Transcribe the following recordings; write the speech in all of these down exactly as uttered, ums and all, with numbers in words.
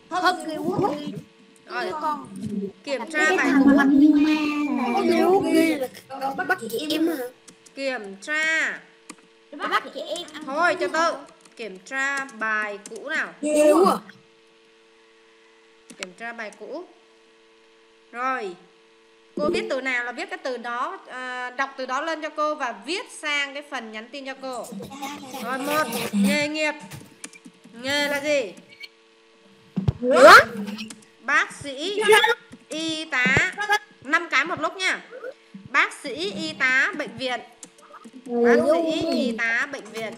Huggy Wuggy. Rồi, Con kiểm tra Cái bài thằng cũ. mà như ma Huggy là Wuggy là con bắt chị em hả? Kiểm tra. Nó bắt chị em ăn. Thôi cho tự. Kiểm tra bài cũ nào. Nhiều à. Kiểm tra bài cũ. Rồi, cô viết từ nào là viết cái từ đó, à, đọc từ đó lên cho cô và viết sang cái phần nhắn tin cho cô. Rồi, một, nghề nghiệp. Nghề là gì? Bác sĩ, y tá. Năm cái một lúc nha. Bác sĩ, y tá, bệnh viện. Bác sĩ, y tá, bệnh viện.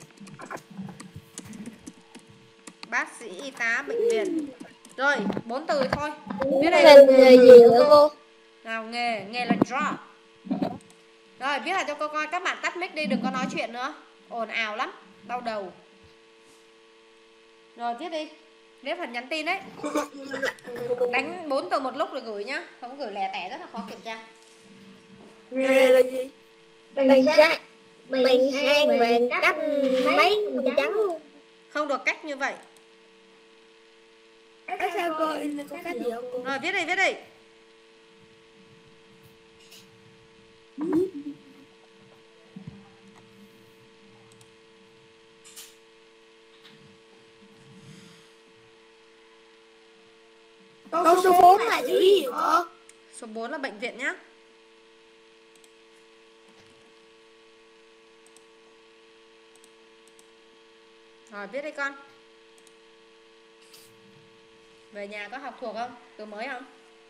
Bác sĩ, y tá, bệnh viện. Rồi, bốn từ thôi. Viết đây. nghề gì nữa cô? Nào, nghề, nghề là job. Rồi, viết lại cho cô coi. Các bạn tắt mic đi, đừng có nói chuyện nữa. Ồn ào lắm, đau đầu. Rồi, viết đi. Viết phần nhắn tin đấy. Đánh bốn từ một lúc rồi gửi nhá. Không gửi lẻ tẻ rất là khó kiểm tra. Nghề là gì? Mình sẽ mình sang mình cắt mấy con trắng luôn. Không được cách như vậy. Cách sao cô? Có cách gì không cô? Rồi, viết đi, viết đi. Câu số bốn là chữ gì cô? Số bốn là bệnh viện nhá. Rồi, viết đi con. Về nhà có học thuộc không? Từ mới không?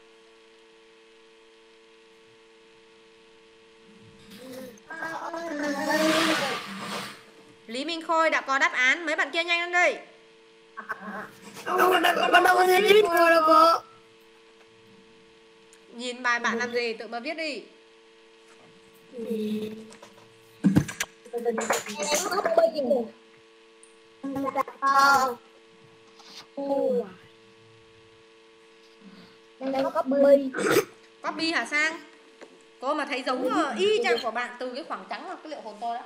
Lý Minh Khôi đã có đáp án. Mấy bạn kia nhanh lên đây. Con đâu có thể viết cô đâu cô. Nhìn bài bạn làm gì, tự mà viết đi. Đang copy. Copy hả Sang? Cô mà thấy giống uh, y chang của bạn từ cái khoảng trắng là cái liệu hồn tôi đó.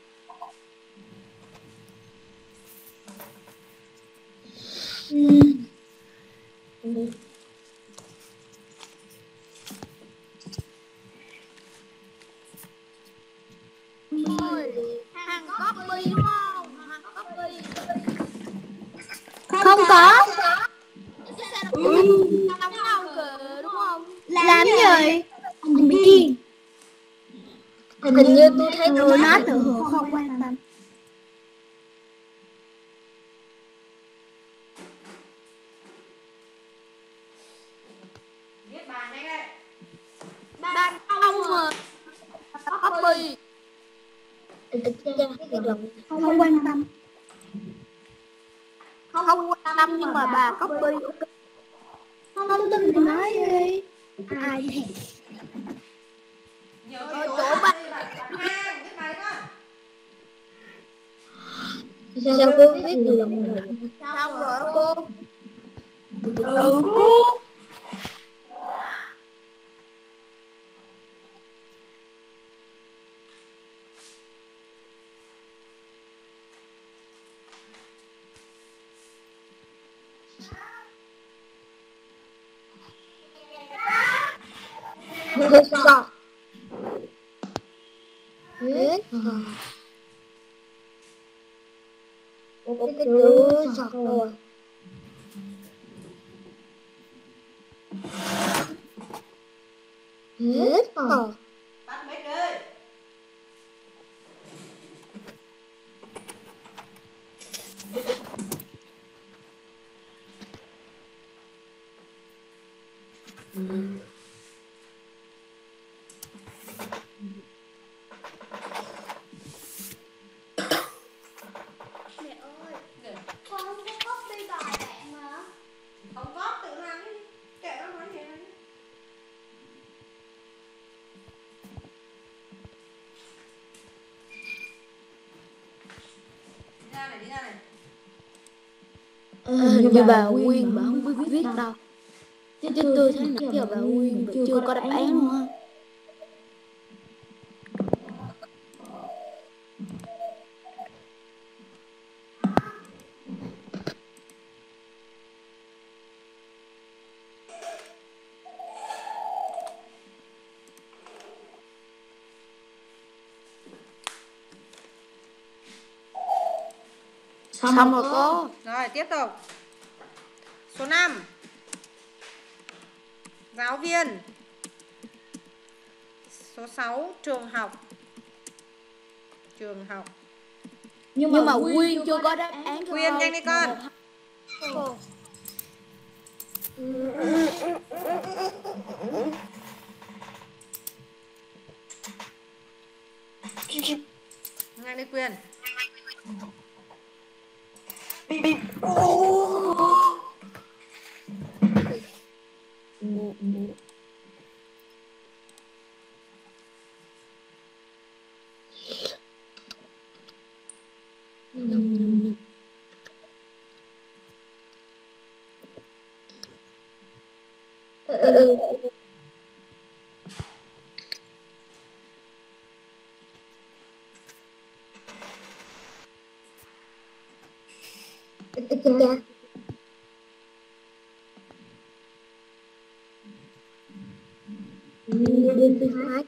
Hàng copy đúng không? Hàng copy. Không có. Ừ. Giống nhau kìa đúng không? Làm gì? Không biết kiên. Hình như tôi thấy tụi nó tự hưởng không quan tâm. Viết bài nhanh đây. Ban không mà copy. Không quan tâm. Không quan tâm nhưng mà bà copy. Không tin thì nói đi. Ai thì Nhớ Ở chỗ chỗ bạn bạn. Hàng, viết bài con. sao cô viết được mình? Xong rồi cô. Ừ cô. Hết rồi. Hết rồi. Có cái chữ sọt rồi. Hết rồi. Tắt mic đi. Mẹ ơi, con không có copy bài bạn mà. Không có, tự làm đi. Kệ nó nói gì đấy. Đi ra này, đi ra này. À, hình như bà Quyên bà không biết viết đâu. Chứ chứ tôi thấy nãy giờ bà Quyên bà chưa có đáp án luôn á. Xong rồi cô. Rồi tiếp tục. Số năm. Giáo viên. Số sáu. Trường học. Trường học. Nhưng, Nhưng mà Quyên chưa có đáp án cho Quyên nhanh đi con. Cô. Nhanh đi Quyên. Ừ. Dạ. Hai.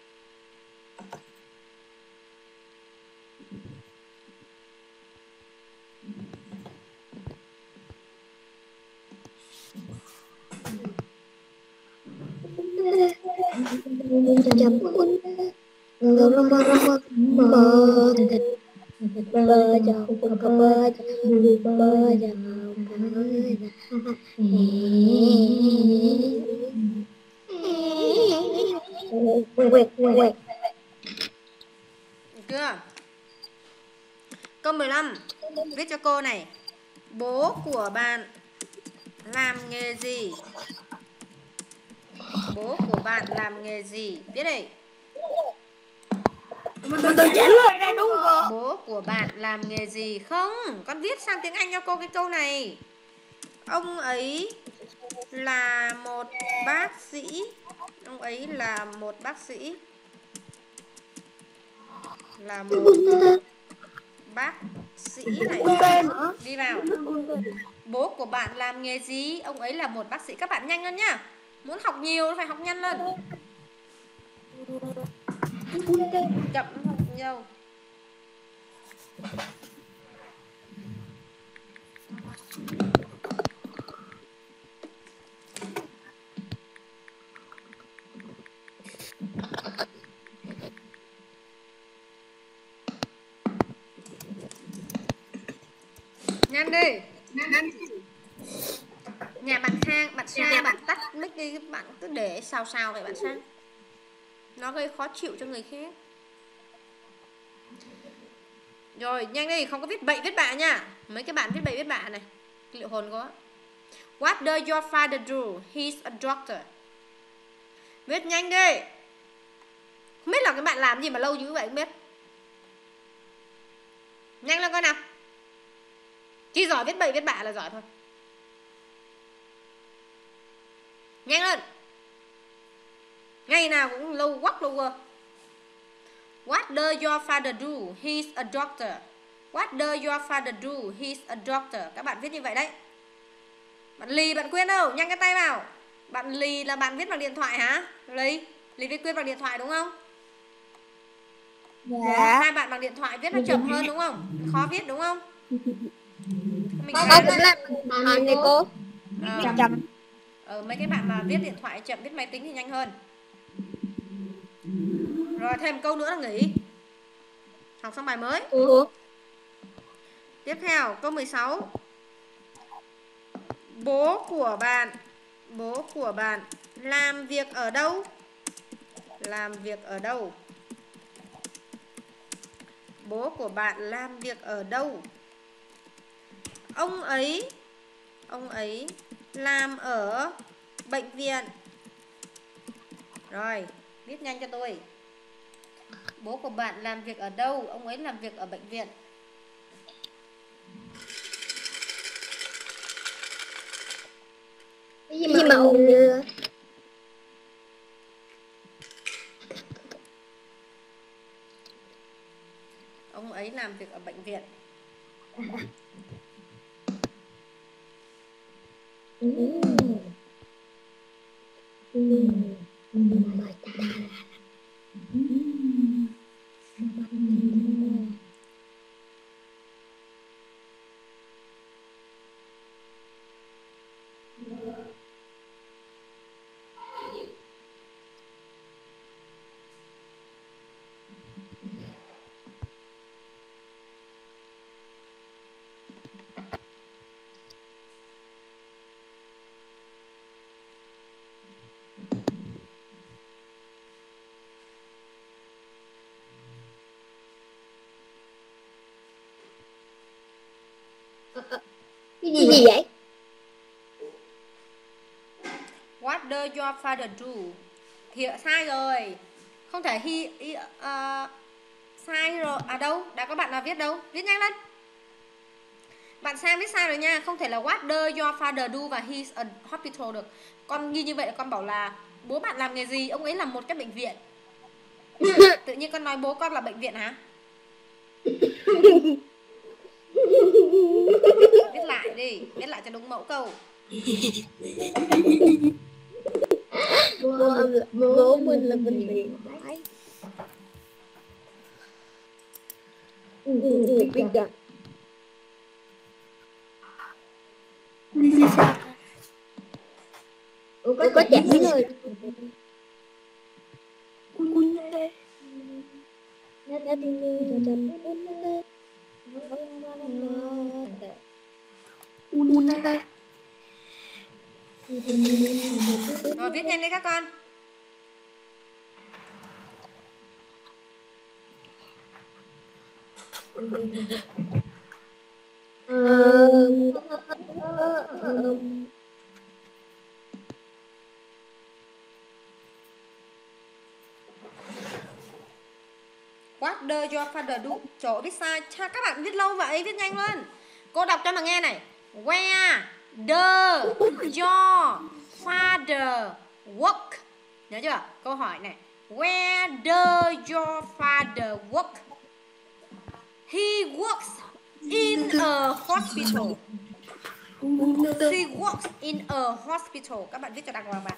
Chấm quân ngâm ngâm ngâm bờ thịt bờ chào bờ bờ bờ chào quẹt quẹt. Chưa? Câu mười lăm. Viết cho cô này. Bố của bạn làm nghề gì? Bố của bạn làm nghề gì? Viết đi. Mình tự trả lời ra đúng không? Bố của bạn làm nghề gì? Không, con viết sang tiếng Anh cho cô cái câu này. Ông ấy là một bác sĩ. Ông ấy là một bác sĩ. Là một bác sĩ này. Đi vào. Bố của bạn làm nghề gì? Ông ấy là một bác sĩ. Các bạn nhanh lên nhá. Muốn học nhiều phải học nhanh lên. Chậm học nhiều. Nhanh đi. Nhà bạn Sang, bạn Sang bạn tắt mic đi, bạn cứ để xào xào vậy bạn Sang. Nó gây khó chịu cho người khác. Rồi, nhanh đi, không có viết bậy viết bạ nha. Mấy cái bạn viết bậy viết bạ này. Liệu hồn có. What does your father do? He's a doctor. Viết nhanh đi. Không biết là cái bạn làm gì mà lâu như vậy không biết. Nhanh lên coi nào. Chỉ giỏi viết bậy viết bạ là giỏi thôi. Nhanh lên. Ngày nào cũng lâu quắc lâu quơ. What does your father do? He's a doctor. What does your father do? He's a doctor. Các bạn viết như vậy đấy. Bạn Lì, bạn Quyên đâu? Nhanh cái tay vào. Bạn Lì là bạn viết bằng điện thoại hả? Lì, Lì viết Quyên bằng điện thoại đúng không? Dạ. Hai bạn bằng điện thoại viết nó chậm hơn đúng không? Khó viết đúng không? Mình Cô cũng làm bằng này cô. Ờ. Chậm. Ờ, mấy cái bạn mà viết điện thoại chậm, viết máy tính thì nhanh hơn. Rồi thêm câu nữa là nghỉ. Học xong bài mới. Ủa? Tiếp theo câu mười sáu. Bố của bạn Bố của bạn làm việc ở đâu? Làm việc ở đâu? Bố của bạn làm việc ở đâu? Ông ấy Ông ấy làm ở bệnh viện. Rồi, viết nhanh cho tôi. Bố của bạn làm việc ở đâu? Ông ấy làm việc ở bệnh viện. Cái gì mà ồn nữa? Ông ấy làm việc ở bệnh viện. Ừ. Ừ. Cái gì vậy? What does your father do? Thì sai rồi. Không thể he, he uh, sai rồi. À đâu? Đã có bạn nào viết đâu? Viết nhanh lên. Bạn Sam viết sai rồi nha. Không thể là what does your father do và he's a hospital được. Con ghi như vậy là con bảo là bố bạn làm nghề gì? Ông ấy là một cái bệnh viện. Tự nhiên con nói bố con là bệnh viện hả? Viết lại đi. Viết lại cho đúng mẫu câu. Bố, bố mình là bệnh viện. Ừ, ừ, ừ, biết rồi. Ủa, có, có chạm rồi. Quân đây. Nó đã đi lên quân đây. Rồi viết nhanh đi các con. What does your father do? Chỗ viết sai. Các bạn viết lâu vậy, viết nhanh lên. Cô đọc cho mà nghe này. Where does your father work? Nhớ chưa? Câu hỏi này. Where does your father work? He works in a hospital. He works in a hospital. Các bạn viết cho đàng hoàng vào.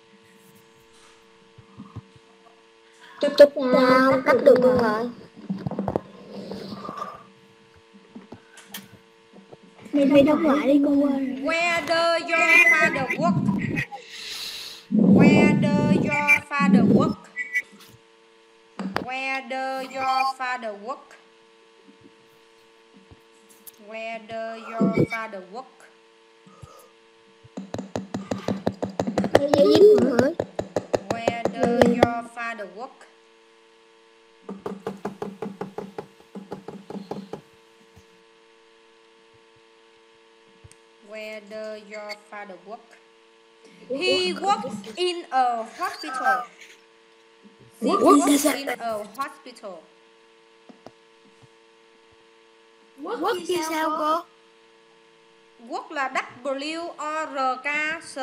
Chúc chúc nào cắt được luôn rồi. Mày phải đọc lại đi cô ơi. Where does your father work? Where does your father work? Where does your father work? Where does your father work? Where does your father work? Where does your father work? He works in a hospital. He works in a hospital. Work như sao cô? Work là W O R K S.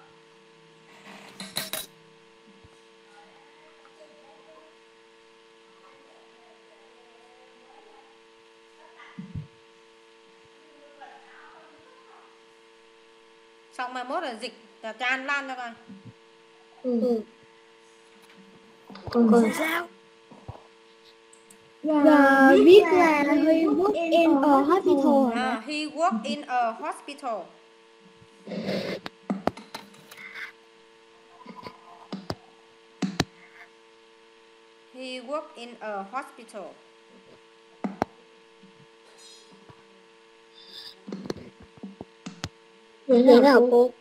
Xong mà mốt là dịch là tràn lan ra coi. Ừ. Còn, còn sao? Và viết là he work in a hospital. À, he work in a hospital. He work in a hospital. Vậy thế nào cô?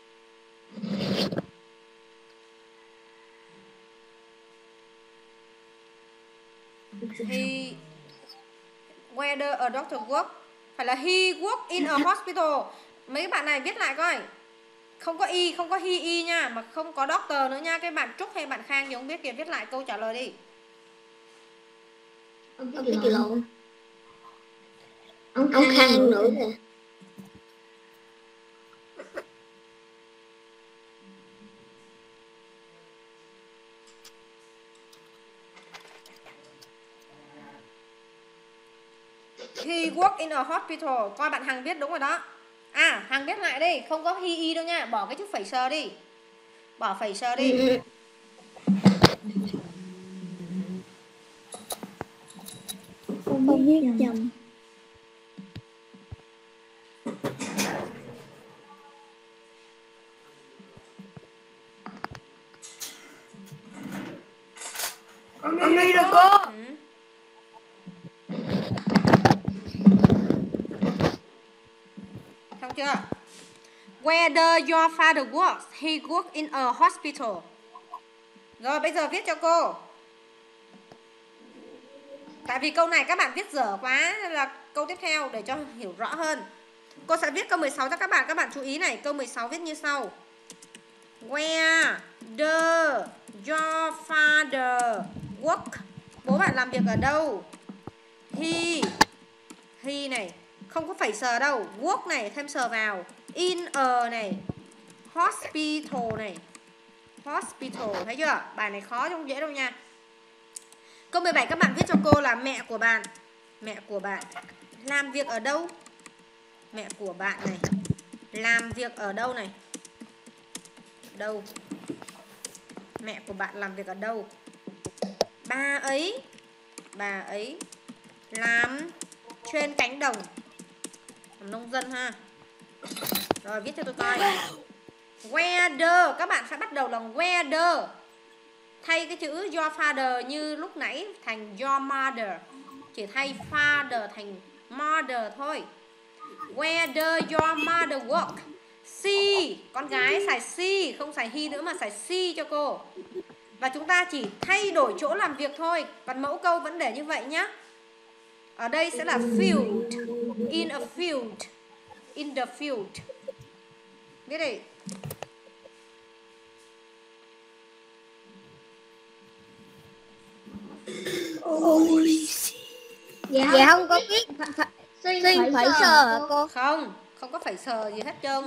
He whether a doctor work, phải là he work in a hospital. Mấy bạn này viết lại coi. Không có y, không có he y nha, mà không có doctor nữa nha. Cái bạn Trúc hay bạn Khang gì không biết kìa, viết lại câu trả lời đi. Ông cái gì lộn? Ông Khang nữa nè. He work in a hospital. Coi bạn Hằng viết đúng rồi đó. À, Hằng viết lại đi. Không có he y đâu nha. Bỏ cái chữ phẩy sờ đi. Bỏ phẩy sờ đi. Ừ. Không viết nhầm. cô. Ừ. Xong chưa? Where does your father work? He works in a hospital. Rồi bây giờ viết cho cô. Tại vì câu này các bạn viết dở quá nên là câu tiếp theo để cho hiểu rõ hơn. Cô sẽ viết câu mười sáu cho các bạn. Các bạn chú ý này, câu mười sáu viết như sau. Where does your father work? Bố bạn làm việc ở đâu? He He này, không có phải sờ đâu. Work này, thêm sờ vào. In a này. Hospital này. Hospital, thấy chưa? Bài này khó chứ không dễ đâu nha. Câu mười bảy các bạn viết cho cô là mẹ của bạn. Mẹ của bạn làm việc ở đâu? Mẹ của bạn này làm việc ở đâu này? Đâu? Mẹ của bạn làm việc ở đâu? Bà ấy Bà ấy làm trên cánh đồng. Làm nông dân ha. Rồi viết cho tôi coi. Where the, các bạn sẽ bắt đầu bằng where the. Thay cái chữ your father như lúc nãy thành your mother. Chỉ thay father thành mother thôi. Where does your mother work? She, con gái xài she, không xài he nữa mà xài she cho cô. Và chúng ta chỉ thay đổi chỗ làm việc thôi. Còn mẫu câu vẫn để như vậy nhé. Ở đây sẽ là field. In a field. In the field. Viết đi. Ôi. Dạ, dạ không có biết. Xuyên phải, phải sờ hả cô? Không, không có phải sờ gì hết trơn.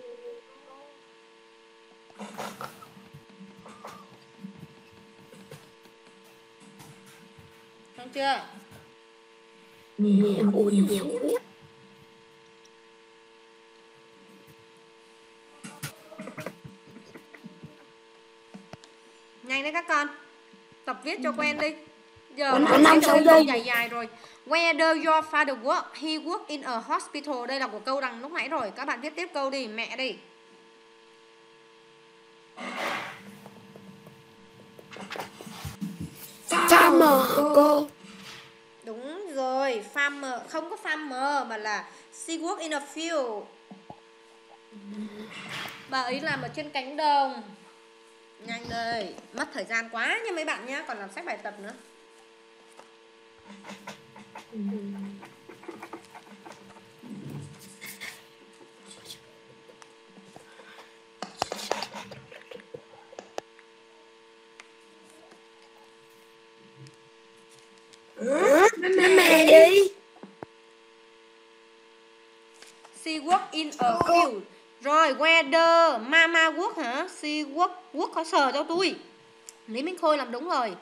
Không chưa? Mẹ ôi nhiều quá. Nhanh đấy các con. Tập viết cho quen đi. Giờ năm sau đây dài dài rồi. Where does your father work? He works in a hospital. Đây là của câu đằng lúc nãy rồi. Các bạn viết tiếp câu đi, mẹ đi. Farmer cô. Đúng rồi, farmer, không có farmer mà là she work in a field. Bà ấy làm ở trên cánh đồng. Nhanh đây, mất thời gian quá nha mấy bạn nhé, còn làm sách bài tập nữa. Mẹ đi. She work in a field. Rồi, where the mama work hả? She work, work có sờ cho tôi. Lý Minh Khôi làm đúng rồi.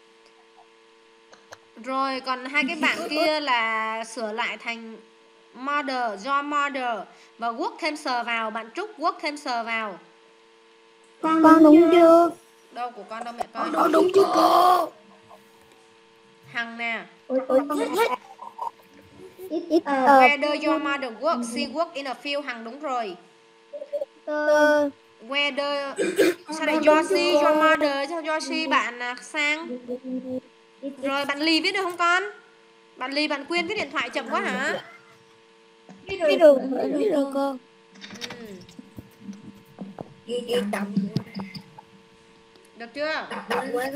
Rồi, còn hai cái bạn kia là sửa lại thành mother, your mother. Và work thêm sờ vào, bạn Trúc work thêm sờ vào. Con, con đúng chưa? Đâu của con đâu mẹ coi. Con đúng chưa cô? Hằng nè. Ôi, ôi, con hết. Ít ít Uh, where does your mother work? She work in a field. Hằng đúng rồi. Tơ. Where does... Sao lại Yoshi, your mother cho Yoshi bạn à, sang. Rồi bạn Ly viết được không con? Bạn Ly, bạn Quyên viết điện thoại chậm quá hả? Biết được, biết được, biết được cô. Ừ. Ghi ghi đọc. Được chưa? Rồi,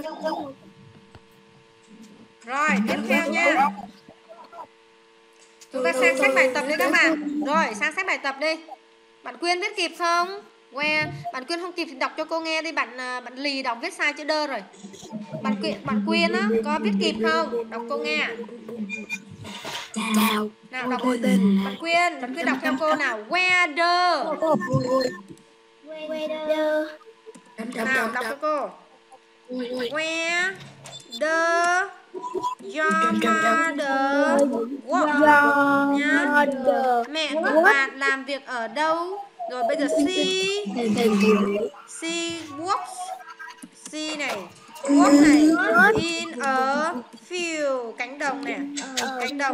Rồi, tiếp theo nha. Chúng ta sang sách bài tập đi các bạn. Rồi, sang sách bài tập đi. Bạn Quyên viết kịp không? Where? Bạn Quyên không kịp thì đọc cho cô nghe đi. Bạn bạn Lì đọc viết sai chữ đơ rồi. Bạn Quyên, bạn Quyên á, có viết kịp không? Đọc cô nghe. chào. Nào đọc bạn Quyên, bạn Quyên đọc theo cô nào. Where the. Weather. Nào đọc cho cô. Where the your mother work nhá. Mẹ của bạn làm việc ở đâu? Rồi bây giờ she she works. She này work này in a field, cánh đồng nè, cánh đồng.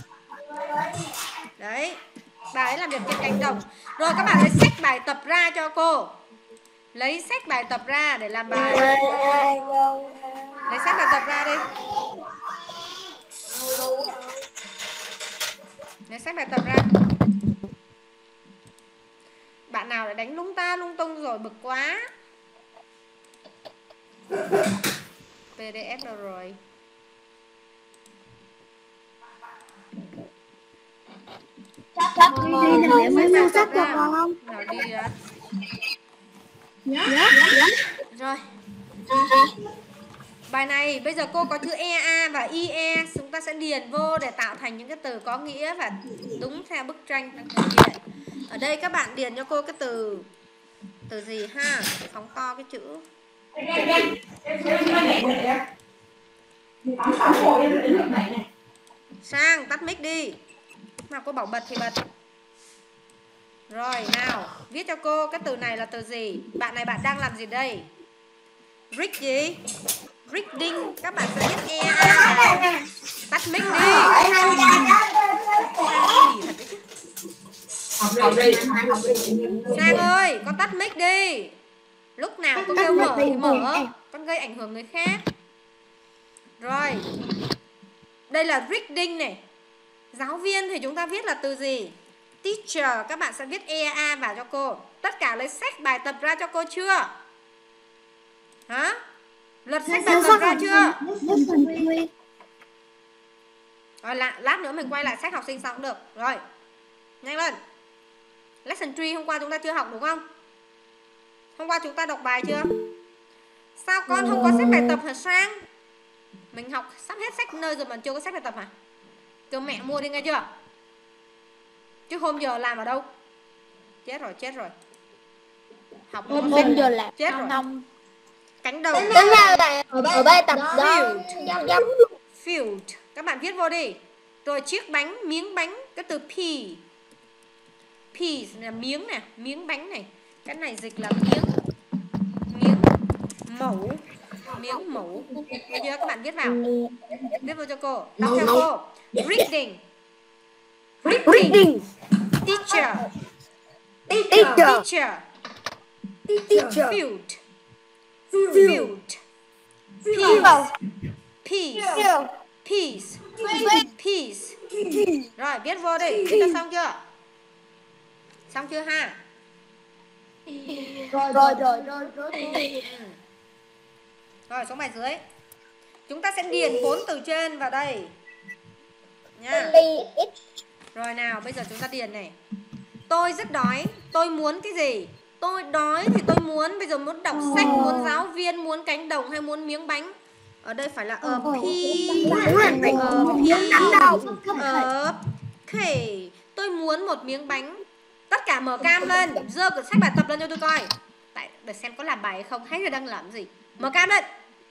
Đấy, bà ấy làm việc trên cánh đồng. Rồi các bạn lấy sách bài tập ra cho cô. Lấy sách bài tập ra để làm bài. Lấy sách bài tập ra đi. Lấy sách bài tập ra. Bạn nào đã đánh lung ta lung tung rồi, bực quá. pê đê ép đâu rồi? Chắc đi nào mới mua sách cho con không? Nào đi á. Dạ. Rồi. Bài này bây giờ cô có chữ e a và i e, chúng ta sẽ điền vô để tạo thành những cái từ có nghĩa và đúng theo bức tranh đang thể hiện. Ở đây các bạn điền cho cô cái từ từ gì ha? Phóng to cái chữ. Sang tắt mic đi. Mà cô bảo bật thì bật. Rồi nào, viết cho cô cái từ này là từ gì? Bạn này bạn đang làm gì đây? Read gì? Reading, các bạn sẽ viết e a. Tắt mic đi. Sang ơi, con tắt mic đi. Lúc nào cô kêu mở thì mở, con gây ảnh hưởng người khác. Rồi. Đây là reading này. Giáo viên thì chúng ta viết là từ gì? Teacher, các bạn sẽ viết e a vào cho cô. Tất cả lấy sách bài tập ra cho cô chưa? Hả? Lật sách bài tập ra chưa? Rồi lát nữa mình quay lại sách học sinh xong cũng được. Rồi. Nhanh lên. Lesson ba hôm qua chúng ta chưa học đúng không? Hôm qua chúng ta đọc bài chưa? Sao con không có sách bài tập hả Sang? Mình học sắp hết sách nơi rồi mà chưa có sách bài tập hả? Kêu mẹ mua đi nghe chưa? Chứ hôm giờ làm ở đâu? Chết rồi, chết rồi. Học Hôm, hôm giờ làm chết rồi. Nông. Cánh đầu. Tính ra là ở bài tập đó. Field. Field. Các bạn viết vô đi. Rồi chiếc bánh, miếng bánh, cái từ pea. Peas là miếng nè, miếng bánh này. Cái này dịch là miếng. Miếng mẩu. Miếng mẩu. Bây giờ các bạn viết vào. Viết vô cho cô. Đọc theo cô. Reading. Reading. Teacher. Teacher. Teacher. Field. Field. Peas. Peas. Peas. Peas. Rồi viết vô đi. Viết đã xong chưa? Xong chưa ha? Rồi rồi rồi rồi rồi. Rồi xuống bài dưới. Chúng ta sẽ điền bốn từ trên vào đây nha. Rồi nào, bây giờ chúng ta điền này. Tôi rất đói. Tôi muốn cái gì? Tôi đói thì tôi muốn. Bây giờ muốn đọc sách, muốn giáo viên, muốn cánh đồng hay muốn miếng bánh? Ở đây phải là a pea. A pea. Tôi muốn một miếng bánh. Tất cả mở cam lên. Dơ cuốn sách bài tập lên cho tôi coi. Tại để xem có làm bài hay không. Hay là đang làm gì. Mở cam lên.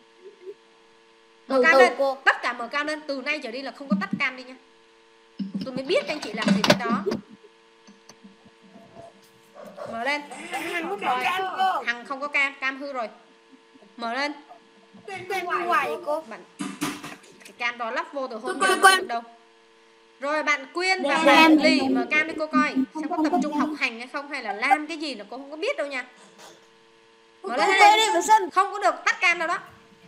Mở cam lên. Tất cả mở cam lên. Từ nay trở đi là không có tắt cam đi nha. Tôi mới biết anh chị làm gì bên đó. Mở lên. Rồi. Hằng không có cam. Cam hư rồi. Mở lên. Ngoài cô. Bạn cái cam đó lắp vô từ hôm nay đâu. Rồi bạn Quyên và bạn Lì mở cam đi cô coi. Xem có tập trung học hành hay không. Hay là làm cái gì là cô không có biết đâu nha. Mở lên đây. Không có được tắt cam đâu đó.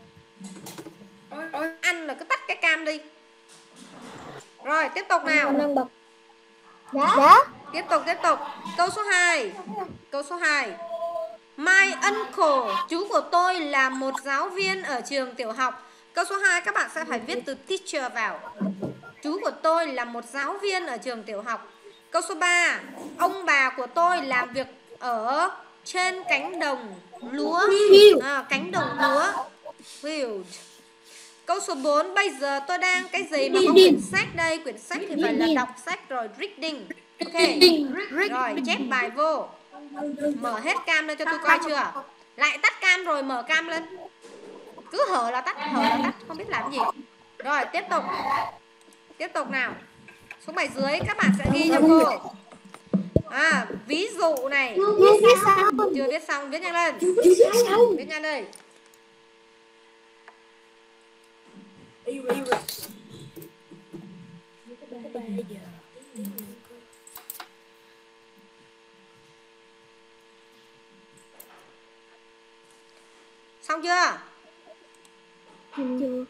Ăn là cứ tắt cái cam đi. Rồi tiếp tục nào. Dạ. Tiếp tục tiếp tục. Câu số hai. Câu số hai. My uncle, chú của tôi là một giáo viên ở trường tiểu học. Câu số hai các bạn sẽ phải viết từ teacher vào. Chú của tôi là một giáo viên ở trường tiểu học. Câu số ba. Ông bà của tôi làm việc ở trên cánh đồng lúa. À, cánh đồng lúa. Field. Câu số bốn. Bây giờ tôi đang cái gì mà có quyển sách đây. Quyển sách thì phải là đọc sách rồi. Reading. Ok. Rồi chép bài vô. Mở hết cam lên cho tôi coi chưa. Lại tắt cam rồi mở cam lên. Cứ hở là tắt, hở là tắt. Không biết làm gì. Rồi tiếp tục. Tiếp tục nào. Xuống bài dưới các bạn sẽ ghi cho cô. À ví dụ này. Chưa viết xong, viết nhanh lên. Viết nhanh đây. Xong chưa? Chưa.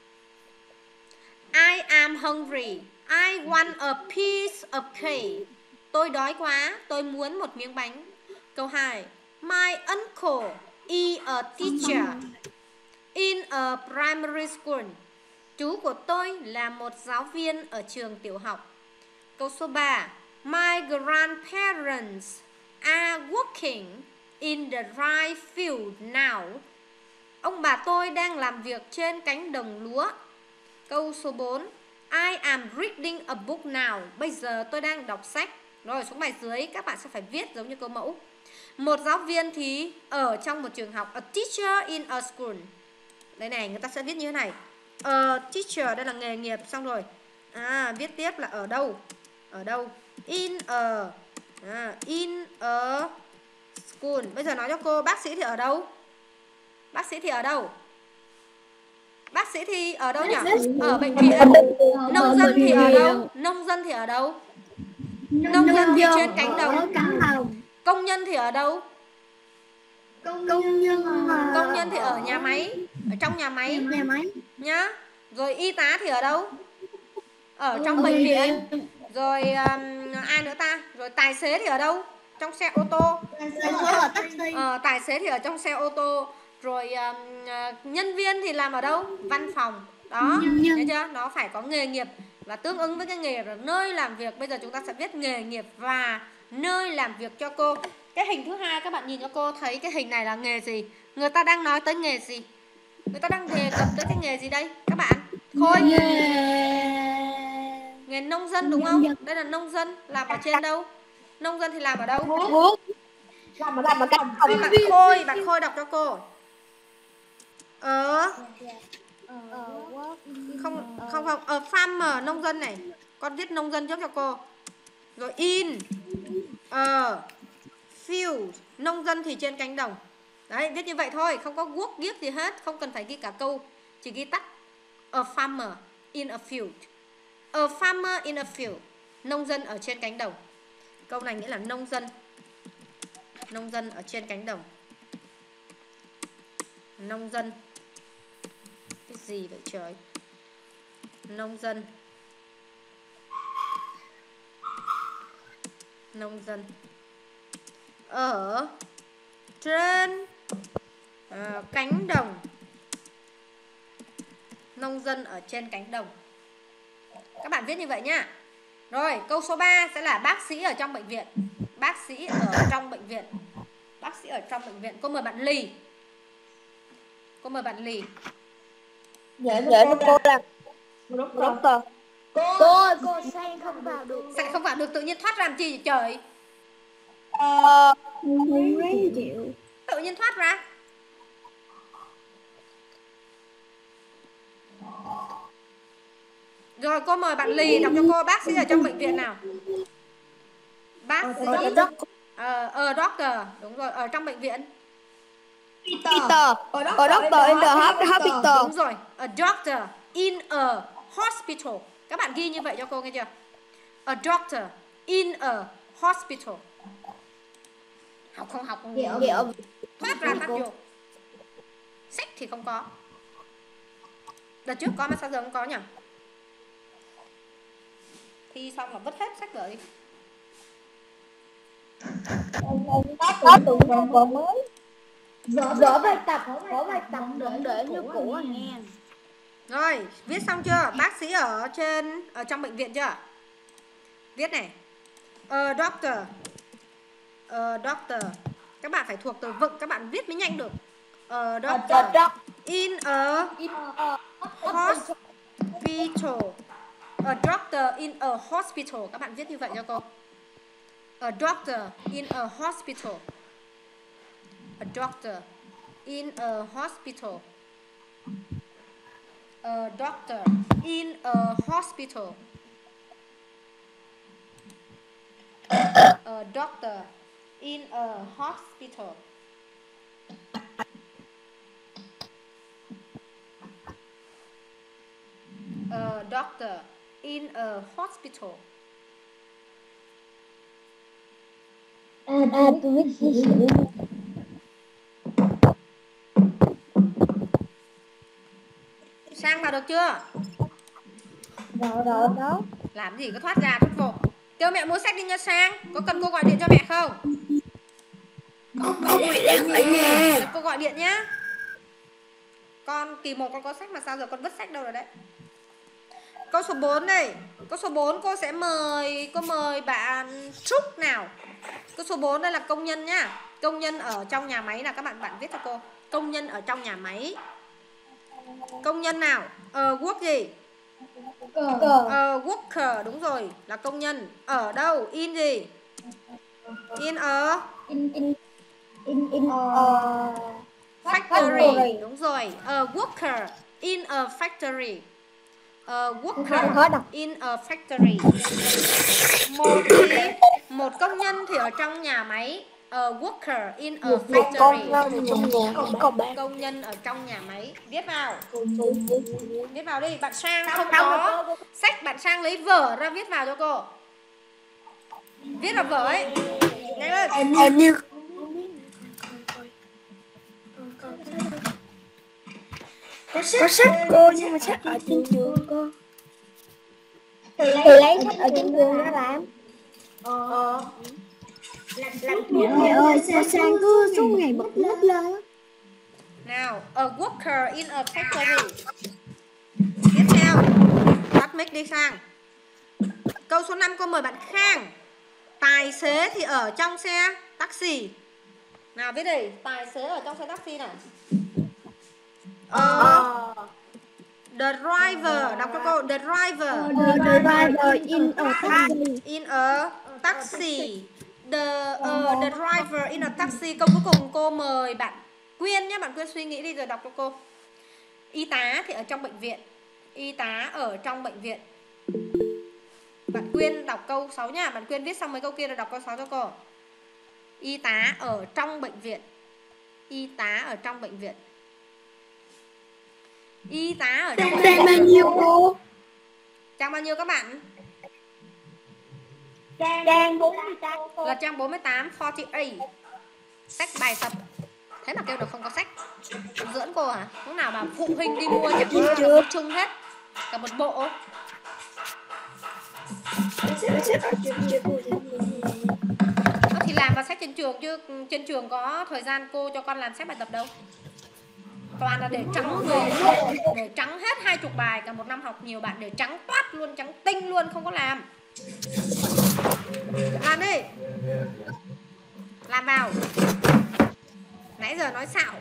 I am hungry. I want a piece of cake. Tôi đói quá, tôi muốn một miếng bánh. Câu hai. My uncle is a teacher in a primary school. Chú của tôi là một giáo viên ở trường tiểu học. Câu số ba. My grandparents are working in the rice field now. Ông bà tôi đang làm việc trên cánh đồng lúa. Câu số bốn. I am reading a book now. Bây giờ tôi đang đọc sách. Rồi xuống bài dưới các bạn sẽ phải viết giống như câu mẫu. Một giáo viên thì ở trong một trường học. A teacher in a school. Đây này, người ta sẽ viết như thế này. A teacher, đây là nghề nghiệp. Xong rồi à, viết tiếp là ở đâu. Ở đâu. In a à, In a school. Bây giờ nói cho cô, bác sĩ thì ở đâu? Bác sĩ thì ở đâu? Bác sĩ thì ở đâu nhỉ? Ở bệnh viện. Nông dân thì ở đâu? Nông dân thì ở đâu? Nông dân thì trên cánh đồng. Công nhân thì ở đâu? Công nhân Công nhân thì ở nhà máy. Ở trong nhà máy nhà máy. nhá. Rồi y tá thì ở đâu? Ở trong bệnh viện. Rồi um, ai nữa ta? Rồi tài xế thì ở đâu? Trong xe ô tô. Ờ, tài xế thì ở trong xe ô tô. Rồi um, nhân viên thì làm ở đâu? Văn phòng. Đó, thấy chưa? Nó phải có nghề nghiệp và tương ứng với cái nghề rồi nơi làm việc. Bây giờ chúng ta sẽ viết nghề nghiệp và nơi làm việc cho cô. Cái hình thứ hai các bạn nhìn cho cô thấy cái hình này là nghề gì? Người ta đang nói tới nghề gì? Người ta đang đề cập tới cái nghề gì đây? Các bạn, Khôi. Nghề nông dân đúng không? Đây là nông dân, làm ở trên đâu? Nông dân thì làm ở đâu? Làm ở làm ở cạnh Bạn Khôi, bạn Khôi đọc cho cô. Ở không không không ở farmer, nông dân này. Con viết nông dân trước cho cô. Rồi in a field, nông dân thì trên cánh đồng. Đấy, viết như vậy thôi, không có guốc ghiếc gì hết, không cần phải ghi cả câu, chỉ ghi tắt. A farmer in a field. A farmer in a field, nông dân ở trên cánh đồng. Câu này nghĩa là nông dân. Nông dân ở trên cánh đồng. Nông dân. Cái gì vậy trời? Nông dân. Nông dân ở trên à, cánh đồng. Nông dân ở trên cánh đồng. Các bạn viết như vậy nhá. Rồi, câu số ba sẽ là bác sĩ ở trong bệnh viện. Bác sĩ ở trong bệnh viện. Bác sĩ ở trong bệnh viện. Cô mời bạn Lì. Cô mời bạn Lì. Dạ, dạ cô là doctor. Cô ơi, cô Sang không vào được. Sang không vào được, tự nhiên thoát ra làm chi vậy trời? Ờ, chịu. Tự nhiên thoát ra. Rồi cô mời bạn Lì đọc cho cô bác sĩ ở trong bệnh viện nào. Bác sĩ ờ ờ doctor, đúng rồi, ở trong bệnh viện. Peter. Ở doctor in the hospital. Đúng rồi, a doctor in a hospital. Các bạn ghi như vậy cho cô nghe chưa? A doctor in a hospital. Học không học không hiểu. Thoát ra thoát vô. Sách thì không có. Đợt trước có mà sao giờ không có nhỉ? Thi xong là vứt hết sách vở đi. Có tụi con còn mới. Dỡ bài tập, có bài tập đừng để như cũ à nghe. Rồi, viết xong chưa? Bác sĩ ở trên ở trong bệnh viện chưa? Viết này. A doctor. A doctor. Các bạn phải thuộc từ vựng, các bạn viết mới nhanh được. A doctor in a hospital. A doctor in a hospital. Các bạn viết như vậy cho cô. A doctor in a hospital. A doctor in a hospital. A doctor in a hospital. A doctor in a hospital. A doctor in a hospital. À, à tôi biết gì sự. chưa? Rồi rồi đó. Làm gì có thoát ra thoát vô. Kêu mẹ mua sách đi nha Sang. Có cần cô gọi điện cho mẹ không? Không mẹ đang ở nhà. Cô gọi điện nhá. Con kỳ một con có sách mà sao giờ con vứt sách đâu rồi đấy. Câu số bốn đây. Câu số bốn cô sẽ mời cô mời bạn Trúc nào. Câu số bốn đây là công nhân nhá. Công nhân ở trong nhà máy là các bạn bạn viết cho cô. Công nhân ở trong nhà máy. Công nhân nào? Ờ work gì? Ờ worker, đúng rồi, là công nhân. Ở đâu? In gì? In ở In in in in uh, factory, đúng rồi. A worker in a factory. A worker in a factory. Một thì một công nhân thì ở trong nhà máy. A worker in a factory. Công nhân ở trong nhà máy. Viết vào. Viết vào đi. Bạn Sang không có sách, bạn Sang lấy vở ra viết vào cho cô. Viết vào vở ấy. Nhanh lên. Em như có sách, có sách cô, nhưng mà sách ở trên trường cô. Thì lấy, thì lấy sách ở trên trường ra làm. Ờ. Mẹ ơi, sao Sang cứ suốt ngày bật lớp lên. Nào, a worker in a factory. Tiếp theo, tắt mic đi Sang. Câu số năm cô mời bạn Khang. Tài xế thì ở trong xe taxi. Nào viết đi, tài xế ở trong xe taxi này. Ờ, the driver, đọc cho cô, the driver. The driver in a taxi. In a taxi. The uh, the driver in a taxi. Câu cuối cùng cô mời bạn Quyên nhé, bạn Quyên suy nghĩ đi rồi đọc cho cô. Y tá thì ở trong bệnh viện. Y tá ở trong bệnh viện. Bạn Quyên đọc câu sáu nha. Bạn Quyên viết xong mấy câu kia rồi đọc câu sáu cho cô. Y tá ở trong bệnh viện. Y tá ở trong bệnh viện. Y tá ở trong bệnh viện. Trang bao nhiêu cô? Trang bao nhiêu các bạn? Trang bốn mươi tám. Là trang bốn mươi tám, bốn mươi tám. Sách bài tập. Thế mà kêu được không có sách. Dưỡng cô hả? Lúc nào bà phụ huynh đi mua chẳng có là chung hết. Cả một bộ. Đó thì làm vào sách trên trường chứ trên trường có thời gian cô cho con làm sách bài tập đâu. Toàn là để trắng người, để trắng hết hai chục bài cả một năm học, nhiều bạn để trắng toát luôn, trắng tinh luôn, không có làm. Làm đi. Làm vào. Nãy giờ nói xạo.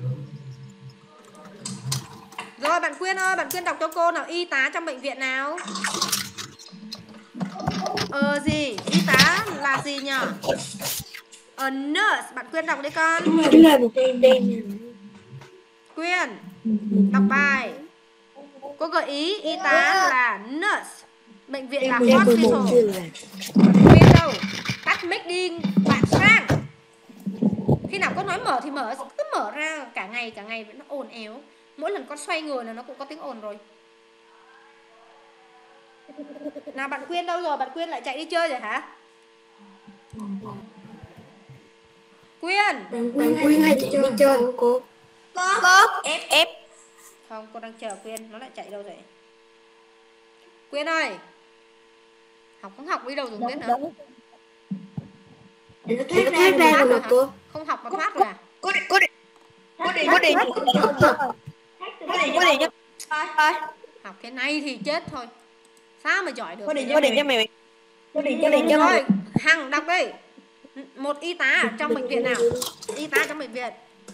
Rồi bạn Quyên ơi, bạn Quyên đọc cho cô nào, y tá trong bệnh viện nào. Ờ gì? Y tá là gì nhỉ? A nurse, bạn Quyên đọc đi con. Quyên đọc bài. Cô gợi ý y tá là nurse, bệnh viện là hospital. Quyên đâu? Tắt mic đi bạn Sang. Khi nào cô nói mở thì mở, cứ mở ra cả ngày cả ngày nó ồn éo. Mỗi lần con xoay người là nó cũng có tiếng ồn rồi. Nào bạn Quyên đâu rồi? Bạn Quyên lại chạy đi chơi rồi hả? Quyên. Bạn Quyên hay chạy đi chơi hả cô? Có. Ép ép. Không, cô đang chờ Quyên, nó lại chạy đâu rồi? Quyên ơi. Học không học đi đâu rồi Quyên nữa. Nó thoát ra rồi mà cô. Không học mà thoát rồi à? Cô đi, cô đi. Cô đi, cô đi. Cô đi cho. Học cái này thì chết thôi. Sao mà giỏi được? Cô đi, cô đi cho mày. Cô đi, cô đi cho rồi, Hằng đọc đi. Một y tá ở trong bệnh viện nào? Y tá trong bệnh viện.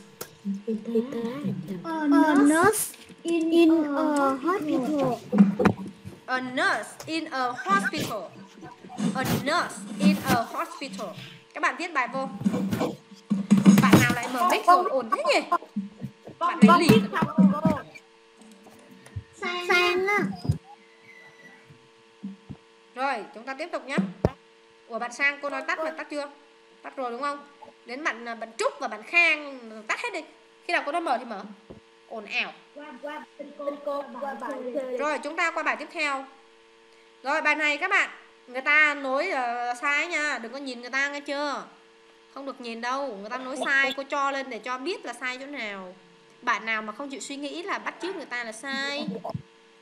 A nurse in in a hospital. A nurse in a hospital. A nurse in a hospital. Các bạn viết bài vô. Bạn nào lại mở mic rồi ồn thế nhỉ? Bạn này lì. Sang á. Rồi, chúng ta tiếp tục nhé. Ủa bạn Sang cô nói tắt mà tắt chưa? Tắt rồi đúng không? Đến bạn bạn Trúc và bạn Khang tắt hết đi. Khi nào cô nói mở thì mở. Ồn ào. Rồi, chúng ta qua bài tiếp theo. Rồi, bài này các bạn, người ta nối uh, sai nha, đừng có nhìn người ta nghe chưa? Không được nhìn đâu, người ta nối sai, cô cho lên để cho biết là sai chỗ nào. Bạn nào mà không chịu suy nghĩ là bắt chước người ta là sai.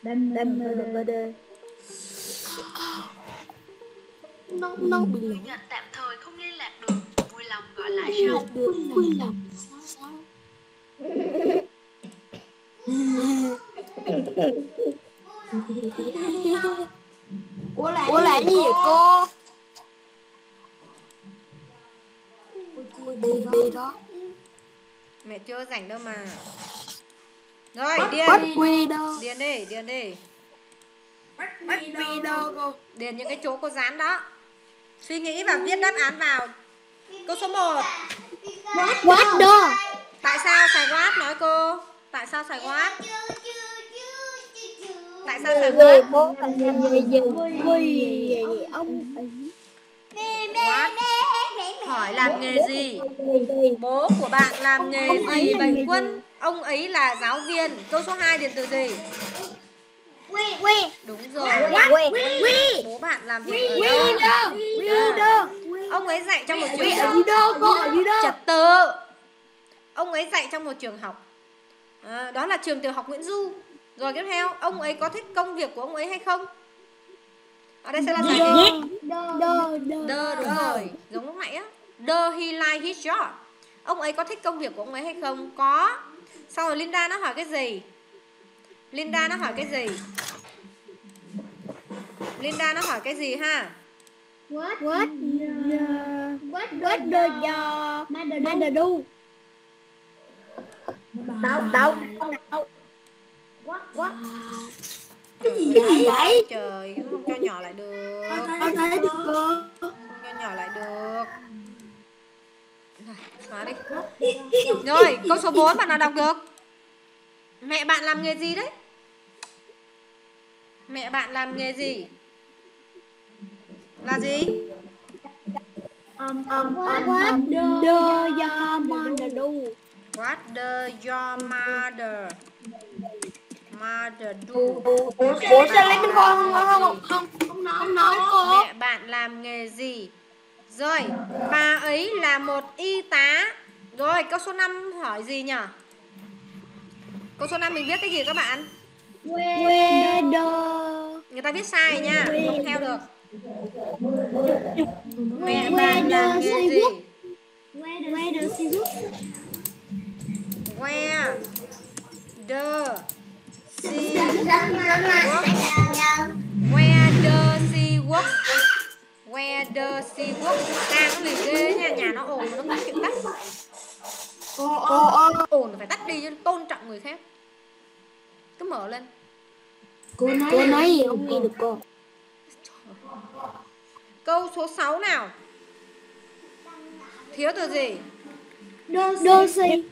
Đâm đâm đâm đâm. Nó nó bị nhận tạm thời không liên lạc được. Vui lòng gọi lại sau. Vui lòng. Ủa là, Ủa là gì vậy cô? Đi đi đó. Mẹ chưa rảnh đâu mà. Rồi, điền. Điền đi, điền đi. Điền những cái chỗ cô dán đó. Suy nghĩ và viết đáp án vào. Câu số một. What đó? Tại sao xài what nói cô? Tại sao xài what? Tại sao xài what? Bố làm gì gì vì ông What? Hỏi làm nghề gì? Bố của bạn làm nghề gì vậy Quân? Ông ấy là giáo viên. Câu số hai điền từ gì? Đúng rồi. Bố bạn làm việc ở đâu? Ông ấy dạy trong một trường học trật tự. Ông ấy dạy trong một trường học. À, đó là trường tiểu học Nguyễn Du. Rồi tiếp theo, ông ấy có thích công việc của ông ấy hay không? Ở đây sẽ là gì? Đơ, đúng rồi. Giống lúc nãy á. Do he like his job? Ông ấy có thích công việc của ông ấy hay không? Có. Sau rồi Linda nó hỏi cái gì? Linda nó hỏi cái gì? Linda nó hỏi cái gì ha? What? What? What? What the job? Mother do? Đâu? Đâu? What? What? Cái gì vậy? Trời, không cho nhỏ lại được. Con thấy được cô. Không cho nhỏ lại được. Xóa đi. Rồi, câu số bốn bạn nào đọc được? Mẹ bạn làm nghề gì đấy? Mẹ bạn làm nghề gì? Là gì? Um, um, what does your mother do? What does your mother mother do? Ủa sao lấy bên con không không không không nói không nói cô? Mẹ bạn làm nghề gì? Rồi, bà ấy là một y tá. Rồi, câu số năm hỏi gì nhỉ? Câu số năm mình viết cái gì các bạn? Weather. Người ta viết sai nha, không theo được. Mẹ bạn làm nghề gì? Where does she work? Where the she work? Where does she work? Where does she work? À, nó lì ghê nha, nhà nó ồn nó không chịu tắt. Ồn phải tắt đi cho tôn trọng người khác. Cứ mở lên. Cô nói, cô nói gì không nghe được cô. Câu số sáu nào. Thiếu từ gì? Dorsey.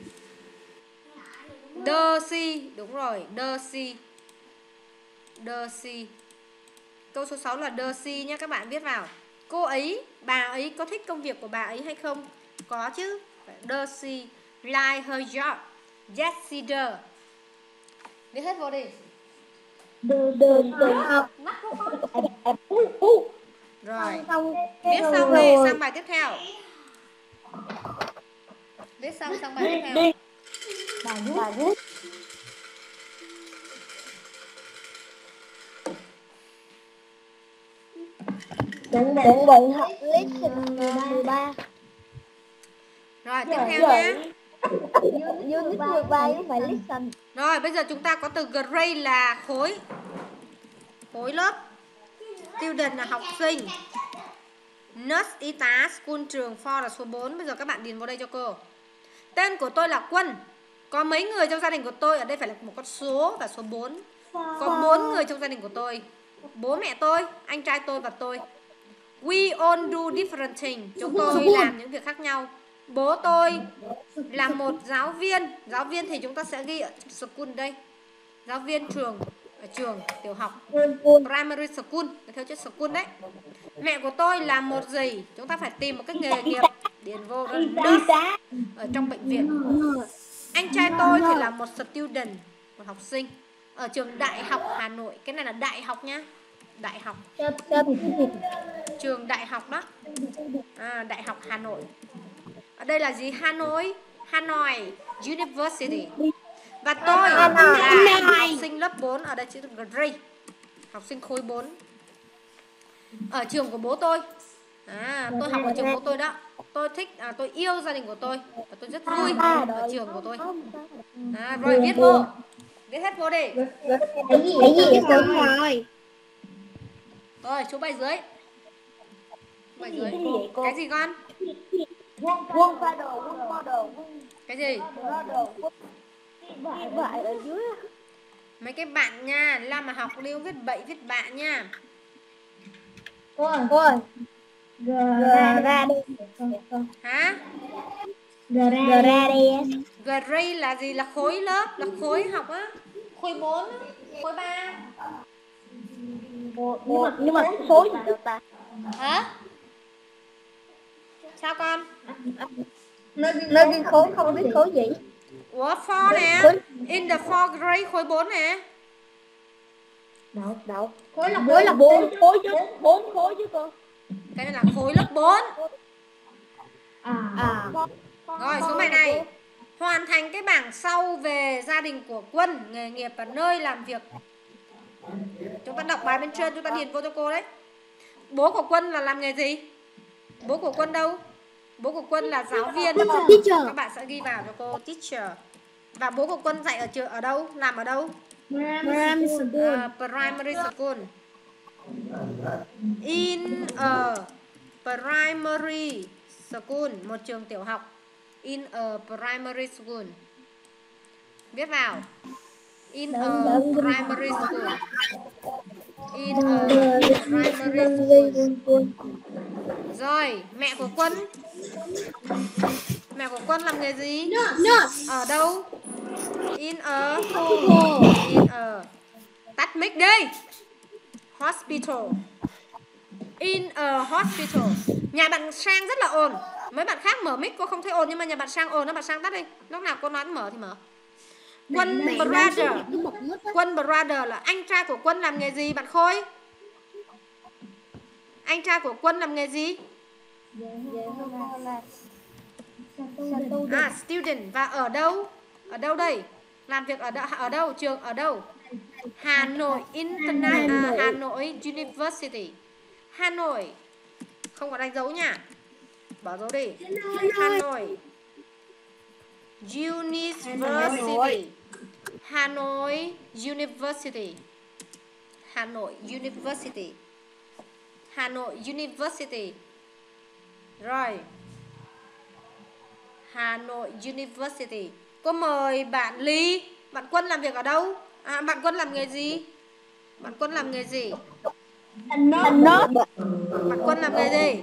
Dorsey, đúng rồi, Dorsey. Dorsey. Câu số sáu là Dorsey nhé, các bạn viết vào. Cô ấy, bà ấy có thích công việc của bà ấy hay không? Có chứ. Dorsey like her job. Yes, she does. Viết hết vô đi. Rồi. Viết xong đi, sang bài tiếp theo. Viết xong sang bài tiếp theo. Bài viết. Chuẩn bị học lesson mười ba. Rồi, tiếp theo nhé. Unit mười ba với bài lesson. Rồi, bây giờ chúng ta có từ grade là khối. Khối lớp. Student là học sinh. Nurse y tá, school trường, for là số bốn. Bây giờ các bạn điền vào đây cho cô. Tên của tôi là Quân. Có mấy người trong gia đình của tôi? Ở đây phải là một con số và số bốn. Có bốn người trong gia đình của tôi. Bố mẹ tôi, anh trai tôi và tôi. We all do different things. Chúng tôi làm những việc khác nhau. Bố tôi là một giáo viên. Giáo viên thì chúng ta sẽ ghi ở school đây. Giáo viên trường, ở trường tiểu học, primary school, theo chữ school đấy. Mẹ của tôi là một gì? Chúng ta phải tìm một cái nghề nghiệp. Điền vô đó là nurse ở trong bệnh viện. Anh trai tôi thì là một student, một học sinh ở trường Đại học Hà Nội. Cái này là đại học nhá. Đại học. Trường đại học đó. À, Đại học Hà Nội. Ở đây là gì? Hà Nội. Hà Nội University. Và tôi Anh là ơi. học sinh lớp bốn, ở đây chữ grade, học sinh khối bốn ở trường của bố tôi. À, tôi học ở trường bố tôi đó. Tôi thích, à, tôi yêu gia đình của tôi và tôi rất vui ở trường của tôi. À, rồi viết vô, viết hết vô đi. Cái gì vậy cô? Rồi. Rồi chú bài dưới. Chú bài dưới. Cái gì con? Quân pha đồ, quân pha đồ, quân Cái gì? pha đồ, quân ghi bậy ở dưới. Mấy cái bạn nha, làm mà học lưu viết bậy viết bạ nha. Cô ơi, cô ơi. G ra ra đi. Hả? G ra ra đi. Grade là gì? Là khối lớp, là khối học á. Khối bốn, khối ba. Nhưng mà nhưng mà số gì đâu ta? Hả? Sao con? Nơi ghi khối không biết khối gì. Ủa four nè. In the fourth grade khối bốn nè. Đâu, đâu. Khối là khối là bốn khối chứ, bốn khối chứ cô. Cái này là khối lớp bốn. À. À. Rồi số bài này. Hoàn thành cái bảng sau về gia đình của Quân, nghề nghiệp và nơi làm việc. Chúng ta đọc bài bên trên, chúng ta điền vô cho cô đấy. Bố của Quân là làm nghề gì? Bố của Quân đâu? Bố của Quân là giáo viên. Các bạn sẽ ghi vào cho cô teacher. Và bố của Quân dạy ở trường ở đâu? Làm ở đâu? Primary school. Uh, primary school. In a primary school, một trường tiểu học. In a primary school. Viết vào. In a primary school. In a primary school. Rồi, mẹ của Quân. Mẹ của Quân làm nghề gì? Nurse. Ở đâu? In a In a tắt mic đi. Hospital. In a hospital. Nhà bạn Sang rất là ồn. Mấy bạn khác mở mic cô không thấy ồn, nhưng mà nhà bạn Sang ồn đó, bạn Sang tắt đi. Lúc nào cô nói mở thì mở. Quân brother. Quân brother là anh trai của Quân làm nghề gì bạn Khôi? Anh trai của Quân làm nghề gì? À, student. Và ở đâu? Ở đâu đây? Làm việc ở đâu? Ở đâu? Trường ở đâu? Hà Nội Internet, à, Hà Nội University. Hà Nội. Không có đánh dấu nha. Bỏ dấu đi. Hà Nội University. Hà Nội University. Hà Nội University. Hà Nội University. Rồi. Hà Nội University. Cô mời bạn Ly. Bạn Quân làm việc ở đâu? À, bạn Quân làm nghề gì? Bạn Quân làm nghề gì? Bạn Quân làm nghề gì?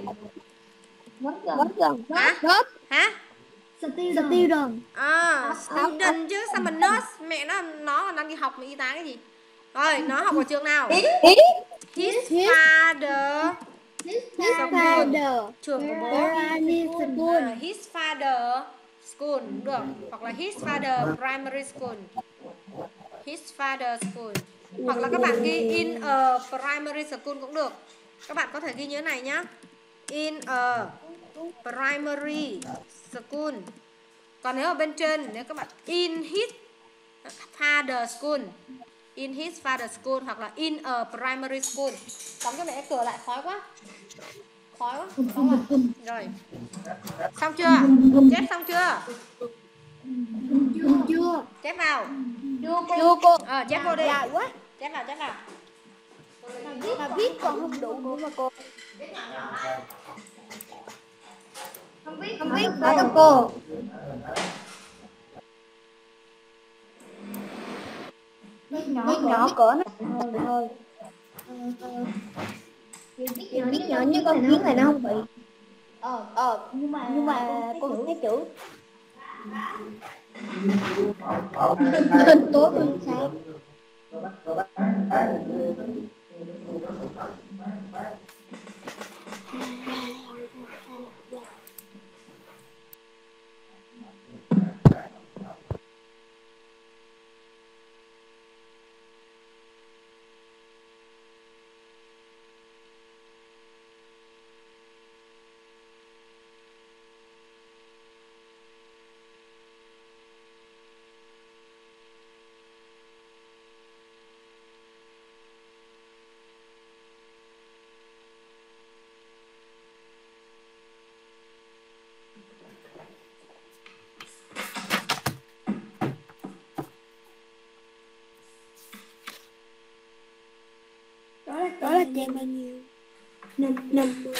Hả? Hả? Student. À, student chứ sao mà nurse? Mẹ nó nó đang đi học mà y tá cái gì? Rồi, nó học ở trường nào? His father. His father. Trường của bố. Primary school. À, his father school cũng được. Hoặc là his father primary school. His father school. Hoặc là các bạn ghi in a primary school cũng được. Các bạn có thể ghi như thế này nhá. In a primary school. Còn nếu ở bên trên, nếu các bạn in his father school, in his father school hoặc là in a primary school. Đóng cho mẹ cửa lại, khói quá. Khói quá. Khói quá. Rồi. Xong chưa? Chép xong chưa? Chưa. Chép vào. Chưa cô. Ờ, chép vô đi. Dài quá. Chép vào, chép vào. Mà viết còn không đủ nữa mà cô. Không biết, không biết đâu cô. Viết nhỏ, nhỏ cỡ nó thôi thôi. Viết nhỏ như con kiến này nó không bị. Ờ, ờ, nhưng mà nhưng mà cô thấy chữ. Lên tối hơn sáng. gian bao nhiêu? Năm năm mươi.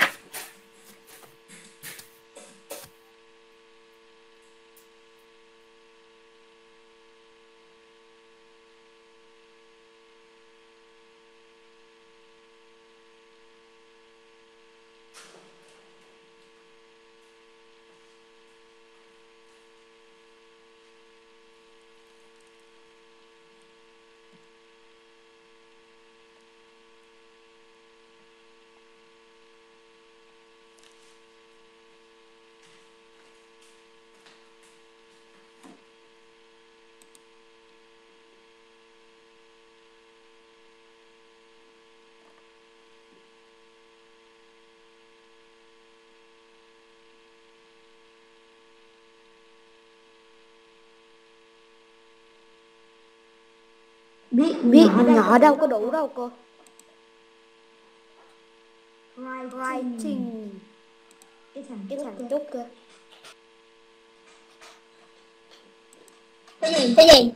Biết Biết nhỏ đâu có đủ đâu cô. writing cái thằng Cái Trúc thằng kia. Trúc kia. Cái gì? Cái gì?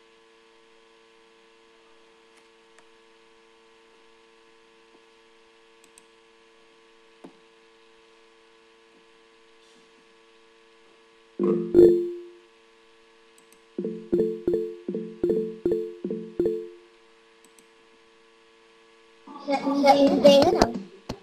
Đen đen hết rồi.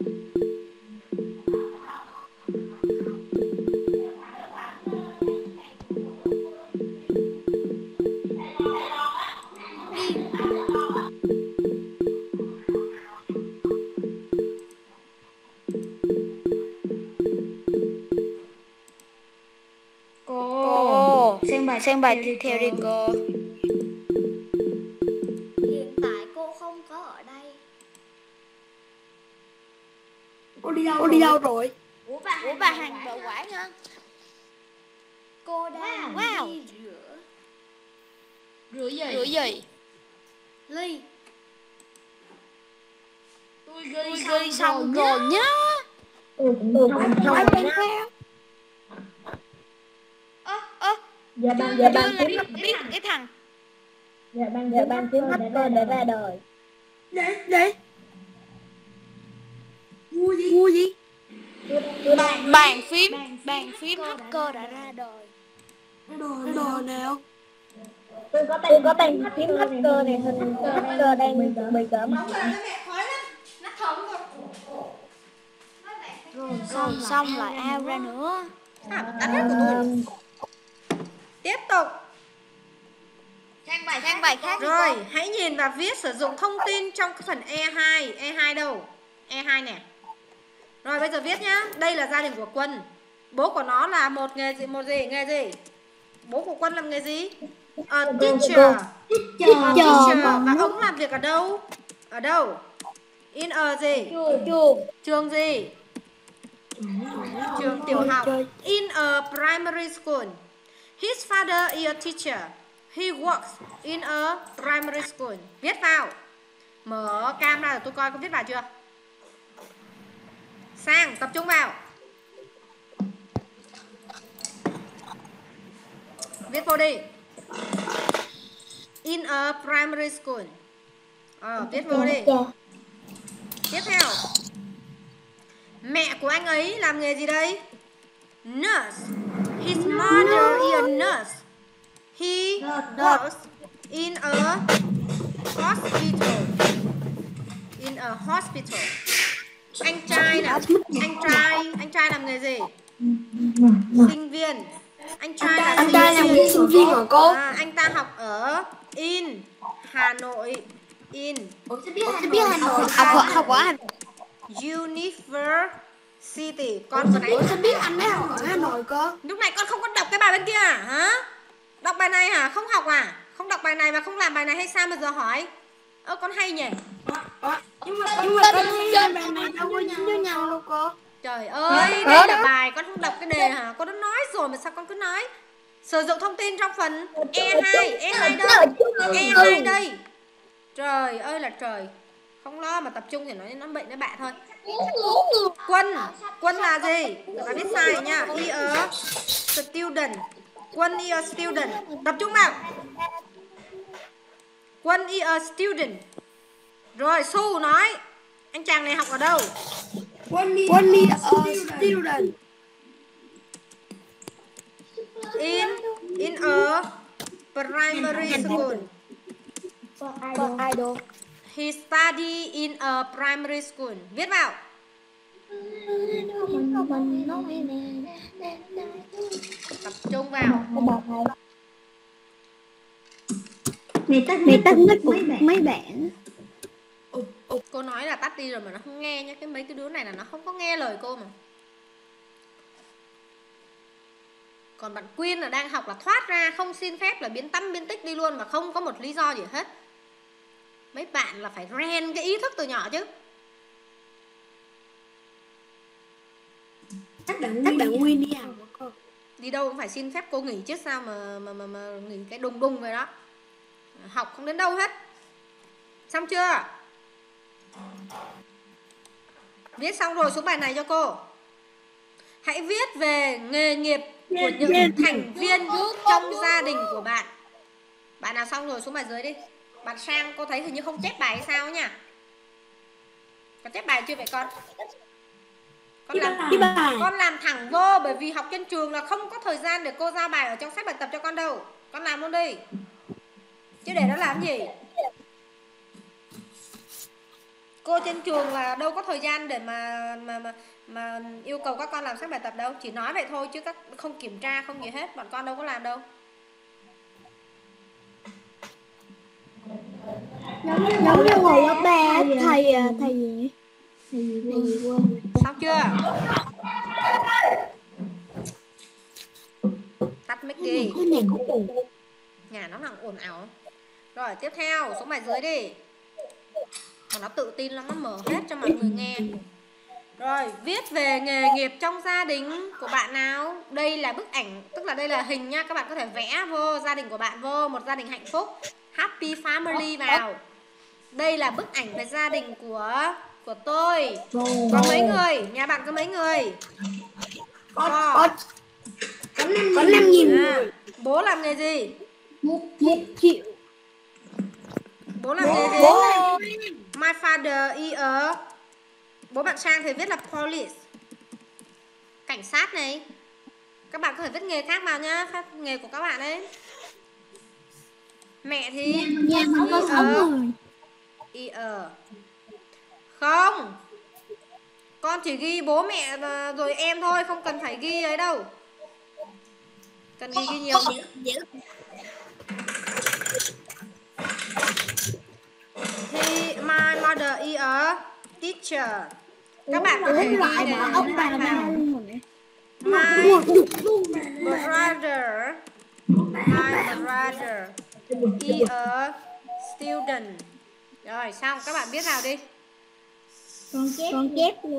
Cô xem bài Xem bài tiếp theo đi cô. Hiện tại cô không có ở đây. Cô đi đâu? Cô đi đâu rồi? Ủa bà Ủa bà hàng đậu quả nha. Cô đang Wow. đi rửa rửa gì? Rửa gì? ly. Tôi Tôi ghi xong rồi nhá. Ừ, ừ, Nói bên theo. Ơ ơ Dạ Chưa ban chưa dạ ban là kiếm biết biết cái thằng. dạ ban dạ ban kiếm hacker để ra đời. Để để. Mua gì? Mua gì? Bàn Bàn phím, bàn phím hacker đã ra đời. Đồ, đồ nào? Tôi có tay có tay phím hacker này, hình hacker đang bị cỡ mắt. Rồi xong, xong lại ao ra nữa. sao tắt hết của tôi. Tiếp tục. Sang bài sang bài khác. Rồi, hãy nhìn và viết sử dụng thông tin trong cái phần E hai. E hai đâu? E hai nè. Rồi bây giờ viết nhá. Đây là gia đình của Quân. Bố của nó là một nghề gì? Một gì? Nghề gì? Bố của Quân làm nghề gì? A teacher. A teacher. Và ông làm việc ở đâu? Ở đâu? In a gì? Chuông. Trường gì? Trường tiểu học. In a primary school. His father is a teacher. He works in a primary school. Viết vào. Mở cam ra để tôi coi có viết vào chưa. Sang, tập trung vào. Viết vô đi. In a primary school. Ờ, viết vô đi. Tiếp theo. Mẹ của anh ấy làm nghề gì đây? Nurse. His mother is a nurse. He works in a hospital. In a hospital. Anh trai nào? Anh trai, anh trai làm nghề gì? Sinh viên. Anh trai là Anh trai làm nghề sinh viên hả cô? À, anh ta học ở In Hà Nội. In Ủa sẽ biết Hà Nội. Học học ở Hà Nội. University. Con vừa nãy Ủa sao biết anh ấy học ở Hà Nội cơ? lúc này con không có đọc cái bài bên kia à? Hả? Đọc bài này hả? Không học à? Không đọc bài này và không làm bài này hay sao mà giờ hỏi? Ơ con hay nhỉ? À, nhưng mà nhưng mà con thấy bài này đâu có dính với nhau đâu cô. Trời ơi, đây là bài con không đọc cái đề hả? Con đã nói rồi mà sao con cứ nói? Sử dụng thông tin trong phần E hai. E hai đâu? E hai đây. Trời ơi là trời. Không lo mà tập trung thì nó nó bệnh nó bạ thôi. Quân, Quân là gì? Các bạn biết sai nha. He a student. Quân is a student. Tập trung vào. Quân is a student. Rồi Su nói Anh chàng này học ở đâu? One year a student. In in a primary school. For idol. He study in a primary school. Viết vào. Tập trung vào. Mày tắt mày tắt mic của mấy bạn. Cô nói là tắt đi rồi mà nó không nghe nhá. Cái mấy cái đứa này là nó không có nghe lời cô mà. Còn bạn Quyên là đang học là thoát ra, không xin phép là biến tăm biến tích đi luôn mà không có một lý do gì hết. Mấy bạn là phải rèn cái ý thức từ nhỏ chứ. Các bạn các bạn Quyên đi học cô. Đi đâu cũng phải xin phép cô nghỉ chứ sao mà mà mà, mà nghỉ cái đùng đùng rồi đó. Học không đến đâu hết. Xong chưa? Viết xong rồi xuống bài này cho cô. Hãy viết về nghề nghiệp của những thành viên trong gia đình của bạn. Bạn nào xong rồi xuống bài dưới đi. Bạn Sang cô thấy hình như không chép bài hay sao nha. Có chép bài chưa vậy con? Con làm, con làm thẳng vô. Bởi vì học trên trường là không có thời gian để cô giao bài ở trong sách bài tập cho con đâu. Con làm luôn đi. Chứ để đó làm gì? Cô trên trường là đâu có thời gian để mà mà mà, mà yêu cầu các con làm sách bài tập đâu. Chỉ nói vậy thôi chứ các không kiểm tra, không gì hết. Bọn con đâu có làm đâu. Giống như hồi lớp ba thầy thầy gì? Thầy gì thầy gì quên. Xong chưa? Tắt mic đi. Nhà nó đang ồn ào. Rồi tiếp theo xuống bài dưới đi. Mà nó tự tin lắm, nó mở hết cho mọi người nghe. Rồi viết về nghề nghiệp trong gia đình của bạn nào. Đây là bức ảnh, tức là đây là hình nha. Các bạn có thể vẽ vô gia đình của bạn vô. Một gia đình hạnh phúc, happy family vào. Đây là bức ảnh về gia đình của của tôi. Có mấy người? Nhà bạn có mấy người? Có Có năm nghìn người. Bố làm nghề gì? Một triệu. Bố làm nghề gì? My father is a... Bố bạn Sang thì viết là police, cảnh sát này. Các bạn có thể viết nghề khác vào nhá, khác nghề của các bạn ấy. Mẹ thì Nhà nó có sáu người. is a... Không, con chỉ ghi bố mẹ rồi em thôi, không cần phải ghi ấy đâu. Cần ghi ghi nhiều. Thì my mother is a teacher. Các bạn có thể ghi này. Ông bà là My brother, my brother is a student. Rồi xong, các bạn viết vào đi. Con chép, con chép luôn.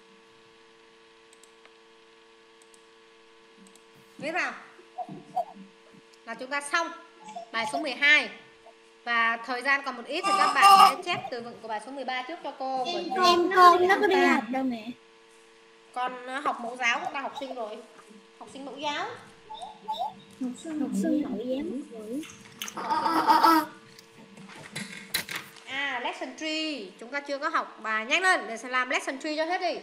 Viết vào là chúng ta xong bài số mười hai. Và thời gian còn một ít thì các bạn sẽ chép từ vựng của bài số mười ba trước cho cô. Bởi vì Em con nó có đi học đâu mẹ. con học mẫu giáo, cũng là học sinh rồi. Học sinh mẫu giáo. Học sinh học sinh mẫu giáo. À, lesson ba. Chúng ta chưa có học bài. Nhanh lên để làm lesson ba cho hết đi.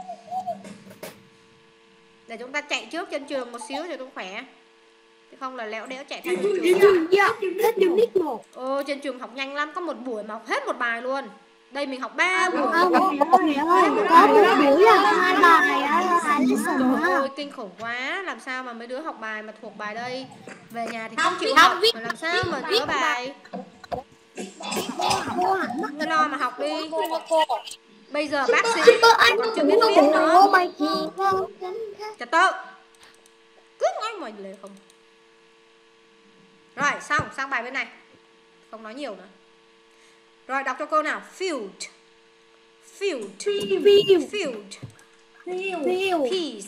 Để chúng ta chạy trước trên trường một xíu cho chúng khỏe. Chứ không là lẽo đẽo chạy theo trường. Hết unit một. Ồ, trên trường học nhanh lắm. Có một buổi mà học hết một bài luôn. Đây mình học ba buổi. Mẹ ơi, có một buổi là hai bài á, hai lesson á. Ôi, kinh khủng quá. Làm sao mà mấy đứa học bài mà thuộc bài đây. Về nhà thì không chịu học. Mà làm sao mà nhớ bài. Lo mà học đi. Bây giờ bác sĩ còn chưa biết viết nữa. Trật tự. Cứ nói mọi lời không. Rồi xong, sang bài bên này. Không nói nhiều nữa. Rồi đọc cho cô nào. Field. Field. Field. Field. Peace.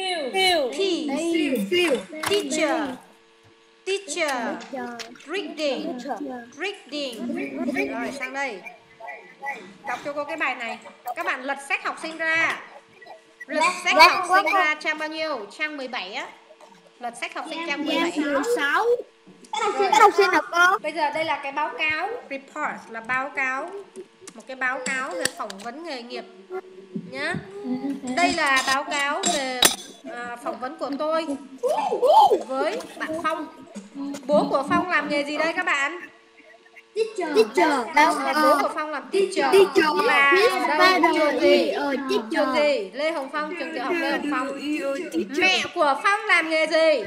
Peace. Teacher. Teacher. Reading. Reading. Rồi sang đây. Đọc cho cô cái bài này. Các bạn lật sách học sinh ra. Lật sách học sinh ra trang bao nhiêu? Trang mười bảy á. Lật sách học sinh trang mười bảy. mười sáu. Các học sinh nào cô? Bây giờ đây là cái báo cáo. Report là báo cáo. một cái báo cáo về phỏng vấn nghề nghiệp nhá. Đây là báo cáo về à, phỏng vấn của tôi với bạn Phong. Bố của Phong làm nghề gì đây các bạn? Teacher. À, bố của Phong làm teacher. Và ở đây trường gì? Trường gì? Lê Hồng Phong, trường tiểu học Lê Hồng Phong. Mẹ của Phong làm nghề gì?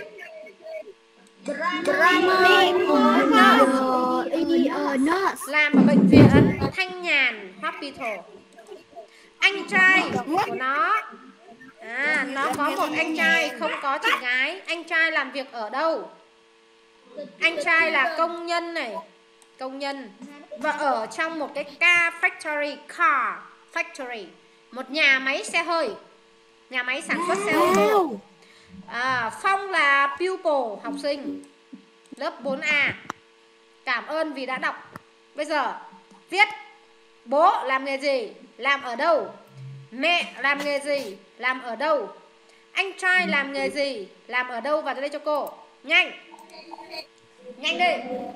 Làm ở bệnh viện Thanh Nhàn Hospital. Anh trai của nó, à, nó có một anh trai, không có chị gái. Anh trai làm việc ở đâu? Anh trai là công nhân này, công nhân, và ở trong một cái car factory, car factory, một nhà máy xe hơi, nhà máy sản xuất xe ô tô. À, Phong là pupil, học sinh lớp bốn A. Cảm ơn vì đã đọc. Bây giờ viết bố làm nghề gì, làm ở đâu. Mẹ làm nghề gì, làm ở đâu. Anh trai làm nghề gì, làm ở đâu, vào đây cho cô. Nhanh, nhanh đi,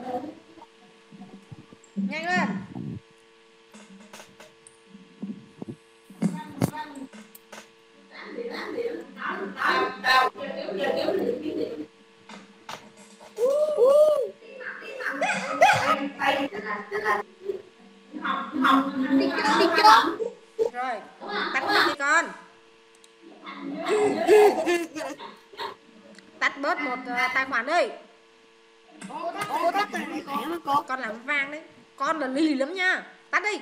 nhanh lên. Rồi, tắt mic đi con. Tắt bớt một uh, tài khoản đi. Con làm vang đấy. Con là lì lắm nha. Tắt đi.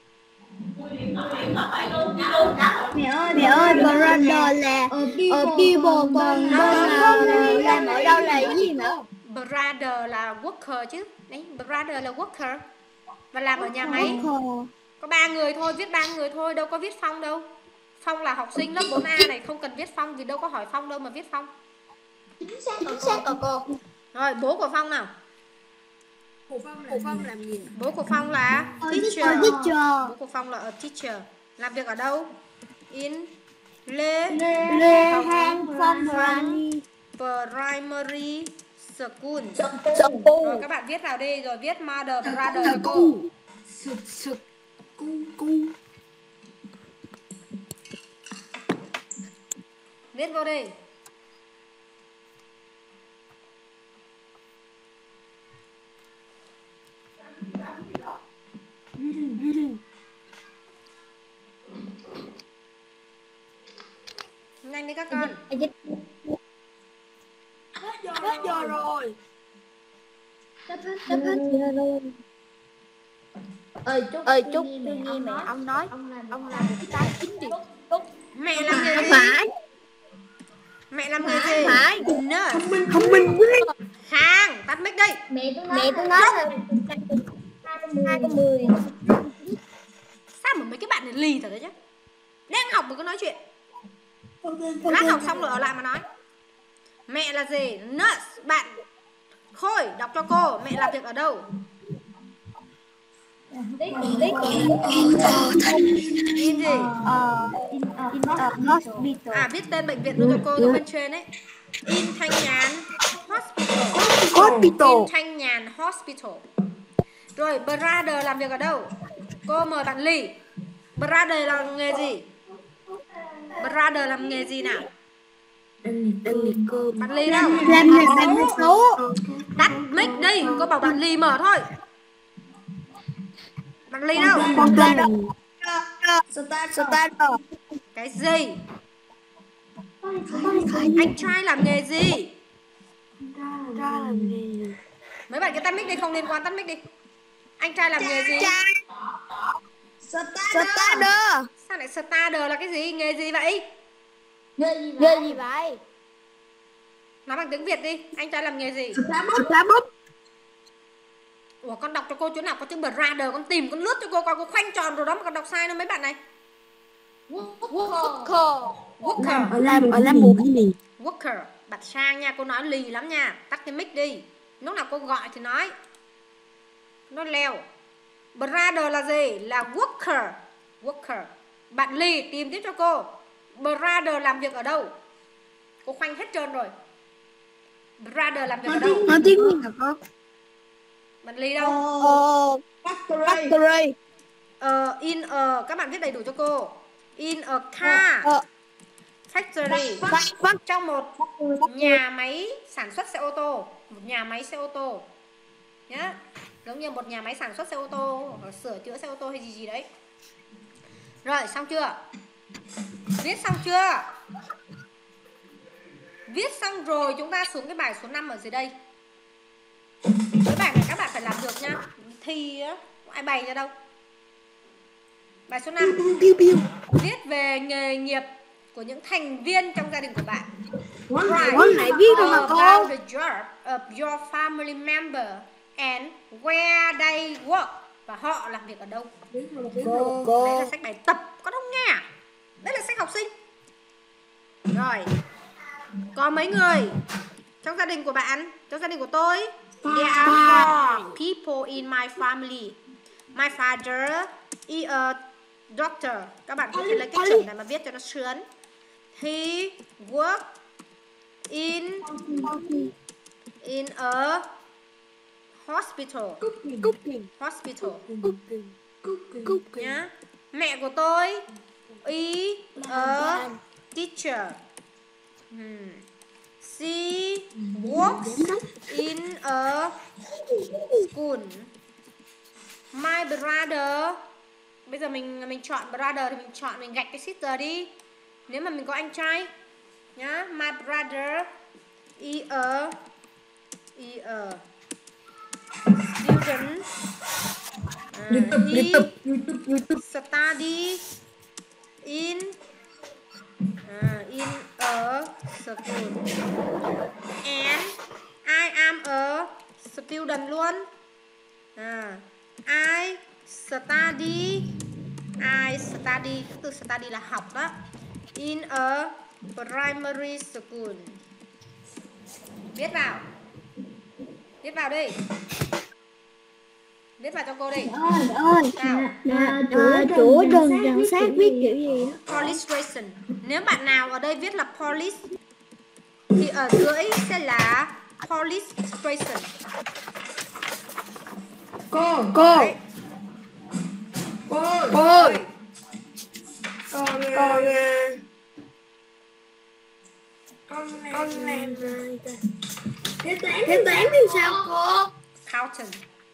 Mẹ ơi, mẹ ơi, brother là ở people, còn brother làm ở đâu là cái gì nữa? Brother là worker chứ. Đấy, brother là worker. Và làm ở nhà máy. Có ba người thôi, viết ba người thôi, đâu có viết Phong đâu. Phong là học sinh lớp bốn A này, không cần viết Phong vì đâu có hỏi Phong đâu mà viết Phong. Chính xác chính xác rồi cô. Rồi, bố của Phong nào? Của Phong, của Phong làm gì? Bố của Phong là teacher. Bố của Phong là a teacher. Làm việc ở đâu? In Lê Lê Hang Phong Rani Primary School. School. Rồi các bạn viết vào đi, rồi viết mother brother cho cô. Sực sực cu cu. Viết vô đi. Nhanh đi các con. Hết giờ rồi. Ơi chúc Ơi chúc Tuy Tuy nhiên mẹ mẹ ông nói ông làm cái tay chính đi. Mẹ làm nghề gì? Phải. Mẹ làm nghề gì? Phải. Nurse. Thông minh quá. Khang, tắt mic đi. mẹ tôi nói mẹ tôi nói là hai con mười. Sao mà mấy cái bạn này lì thật đấy chứ? Đang học mà cứ nói chuyện. Lát học xong rồi ở lại mà nói. Mẹ là gì? Nurse. Bạn Khôi, đọc cho cô. Mẹ làm việc ở đâu? In gì? À, viết tên bệnh viện luôn cho cô, tôi bên trên ấy. In Thanh Nhàn Hospital. Hospital. In Thanh Nhàn Hospital. Rồi, brother làm việc ở đâu? Cô mời bạn Ly. Brother làm nghề gì? Brother làm nghề gì nào? Đang liệt cơm. Bạn Ly đâu? Làm nghề bán vé số. Tắt mic đi, cô bảo bạn Ly mở thôi. Bạn Ly đâu? Con tên là Starter. Cái gì? Anh trai làm nghề gì? ra làm gì? Mấy bạn cái tắt mic đi, không liên quan, tắt mic đi. Anh trai làm nghề gì? Starter. Sao lại starter là cái gì? Nghề gì vậy? Nghề gì vậy? Nói bằng tiếng Việt đi. Anh trai làm nghề gì? Lá búp. Ủa con đọc cho cô chỗ nào có chữ brother, con tìm con lướt cho cô coi cô khoanh tròn rồi đó mà con đọc sai nữa mấy bạn này. Worker. Worker. Ở làm ở làm một cái gì? Worker. Bạn sang nha, cô nói lì lắm nha. Tắt cái mic đi. Lúc nào cô gọi thì nói. Nó leo. Brother là gì? Là worker. Worker. Bạn Ly tìm tiếp cho cô. Brother làm việc ở đâu? Cô khoanh hết trơn rồi. Brother làm việc ở đâu? Nói tiếng Việt hả con? Bạn Ly đâu? Ờ, factory. uh, in a, các bạn viết đầy đủ cho cô. In a car factory, trong một nhà máy sản xuất xe ô tô, một nhà máy xe ô tô nhá, giống như một nhà máy sản xuất xe ô tô hoặc sửa chữa xe ô tô hay gì gì đấy. Rồi, xong chưa? Viết xong chưa? Viết xong rồi chúng ta xuống cái bài số năm ở dưới đây. Cái bài này các bạn phải làm được nha. Thi á, không ai bày ra đâu. Bài số năm, viết về nghề nghiệp của những thành viên trong gia đình của bạn. Con này viết rồi mà cô. About the job of your family member and where they work. Và họ làm việc ở đâu. Cô. Đấy là sách bài tập, có không nghe? Đấy là sách học sinh. Rồi, có mấy người trong gia đình của bạn, trong gia đình của tôi? There are four people in my family. My father is a doctor. Các bạn có thể lấy cái chữ này mà viết cho nó sướng. He work in in a hospital. Hospital. Nhá. Mẹ của tôi is a teacher. Hmm. She works in a school. My brother, bây giờ mình mình chọn brother thì mình chọn mình gạch cái sister đi. Nếu mà mình có anh trai nhá, my brother is a is a student. Uh, he study in uh, in a school. And I am a student luôn. À, I study I study, cái từ study là học đó. In a primary school. Viết vào. Viết vào đi. Viết vào cho cô đi. Ơi ơi, chỗ đơn giản sát viết kiểu gì đó. Police station. Nếu bạn nào ở đây viết là police thì ở dưới sẽ là police station. Cô. Cô. Đấy. Cô. Cô. Con Con con con làm Thế toán Thế toán thì sao cô? Accountant.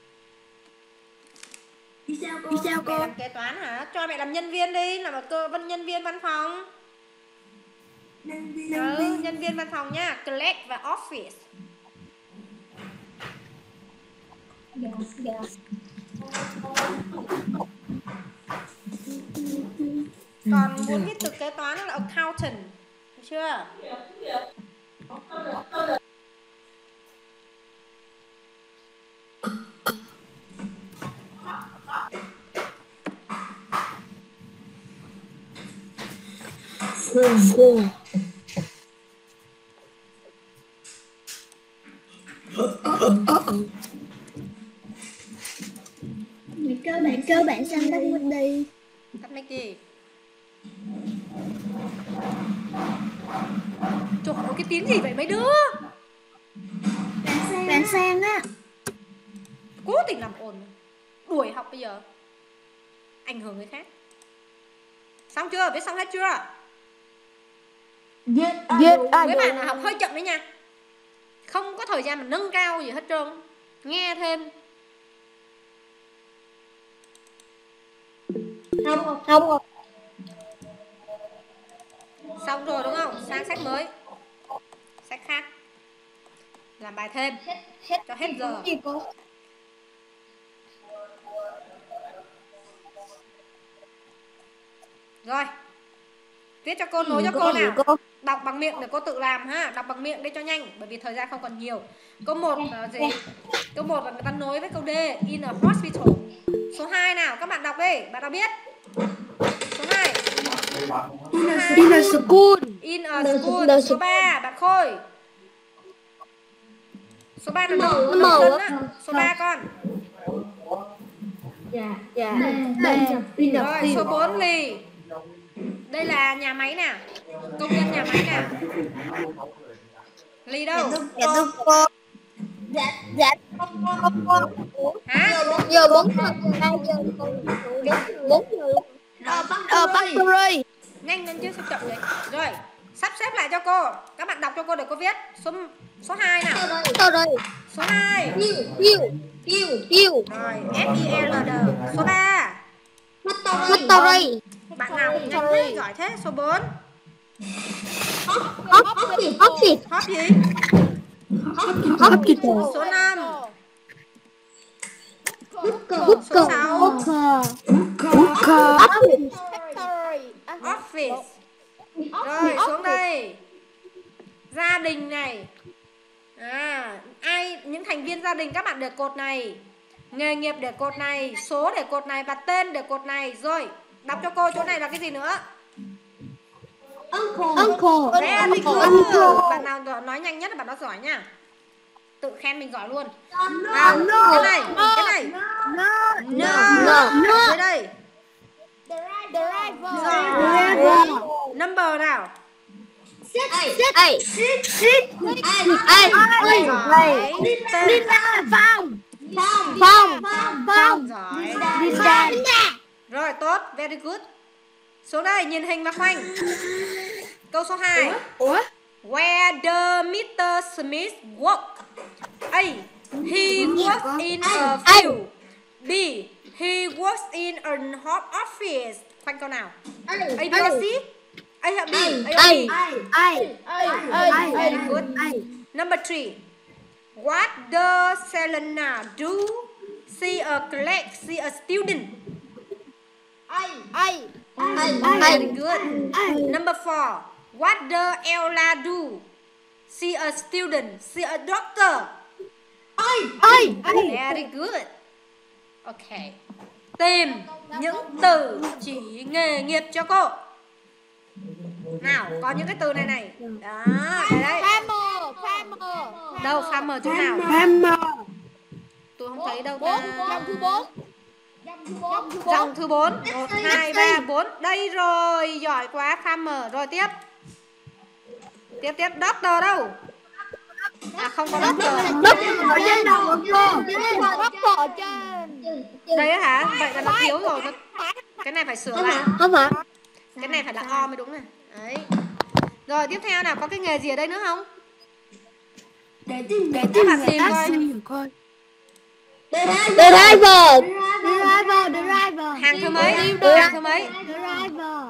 Đi sao cô? Thì sao Mẹ cô? làm kế toán hả? Cho mẹ làm nhân viên đi, làm cơ văn nhân viên văn phòng. Nhân viên. Ừ, nhân viên văn phòng nhá, collect và office. Còn muốn viết từ kế toán là accountant, được chưa? Cô. Cơ bản cơ bản sang tắt mic đi. Tắt mic đi. Trời ơi, cái tiếng gì vậy mấy đứa? Bạn sang á. Cố tình làm ồn, đuổi học bây giờ, ảnh hưởng người khác. Xong chưa? Viết xong hết chưa? Viết. Viết. Mấy bạn là học hơi chậm đấy nha, không có thời gian mà nâng cao gì hết trơn. Nghe thêm. Không không Xong rồi đúng không? Sang sách mới, sách khác, làm bài thêm cho hết giờ. gì cô? Rồi, viết cho cô, nối cho cô nào. Đọc bằng miệng để cô tự làm ha. Đọc bằng miệng để cho nhanh, bởi vì thời gian không còn nhiều. Câu một là gì? Câu một là người ta nối với câu D, in a hospital. Số hai nào, các bạn đọc đi, bạn nào biết? Số hai. In a school. In a school. Số ba, bạn Khôi. Số ba là đầu chân á. Số ba con. Dạ. Dạ. Rồi, số bốn Lì. Đây là nhà máy nè, công nhân nhà máy nè. Lì đâu? Dạ thưa cô. Dạ, dạ. Hả? Giờ bốn giờ, hai giờ, bốn giờ luôn. Ờ, Factory. Nhanh lên chứ sao chậm vậy? Rồi, sắp xếp lại cho cô. Các bạn đọc cho cô để cô viết. Số số hai nào. Factory. Số hai. Yêu, yêu, yêu. Rồi, F I L D. Số ba. Factory. Bạn nào cũng nhanh thế, giỏi thế. Số bốn. Office. Office. Hop gì? Hospital. Số năm. Booker. Số sáu. Booker. Booker. Office. Office. Rồi, xuống đây. Gia đình này. À, ai những thành viên gia đình các bạn để cột này. Nghề nghiệp để cột này, số để cột này và tên để cột này. Rồi, đọc cho cô chỗ này là cái gì nữa? Uncle. Very good. Bạn nào nói nhanh nhất là bạn đó giỏi nha. Tự khen mình giỏi luôn. Nào, cái này, cái này. No. Dưới đây. Rồi. Number nào? Eight. Eight. Eight. Giỏi. Tên. Phong. Phong. Phong. Giỏi. Linda. Rồi, tốt. Very good. Xuống đây, nhìn hình và khoanh. Câu số hai. Ủa? Where the mister Smith work? A. He works in a field. B. He works in a home office. Khoanh câu nào? A, B, or C? A hay B? A, or B? A. Very good. Number three. What does Selena do? She a colleague, she a student. A. Very good. Number four. What does Ella do? She a student, she a doctor. Very good. Okay. Tìm những từ chỉ nghề nghiệp cho cô. Nào, có những cái từ này này. Đó, đây đấy. Farmer. Farmer. Đâu, farmer chỗ nào? Farmer. Tôi không thấy đâu ta. Dòng thứ bốn. Dòng thứ bốn. một, hai, ba, bốn. Đây rồi, giỏi quá, farmer. Rồi tiếp. Tiếp tiếp, doctor đâu? À không có doctor. Doctor ở trên đầu của cô. Doctor ở trên. Đây á hả? Vậy là nó thiếu rồi. Nó... Cái này phải sửa lại. Không phải. Cái này phải là O mới đúng này. Đấy. Rồi tiếp theo nào, có cái nghề gì ở đây nữa không? Để tìm để Các bạn tìm coi. Driver. Driver. Driver. Hàng thứ mấy? Hàng thứ mấy? Driver.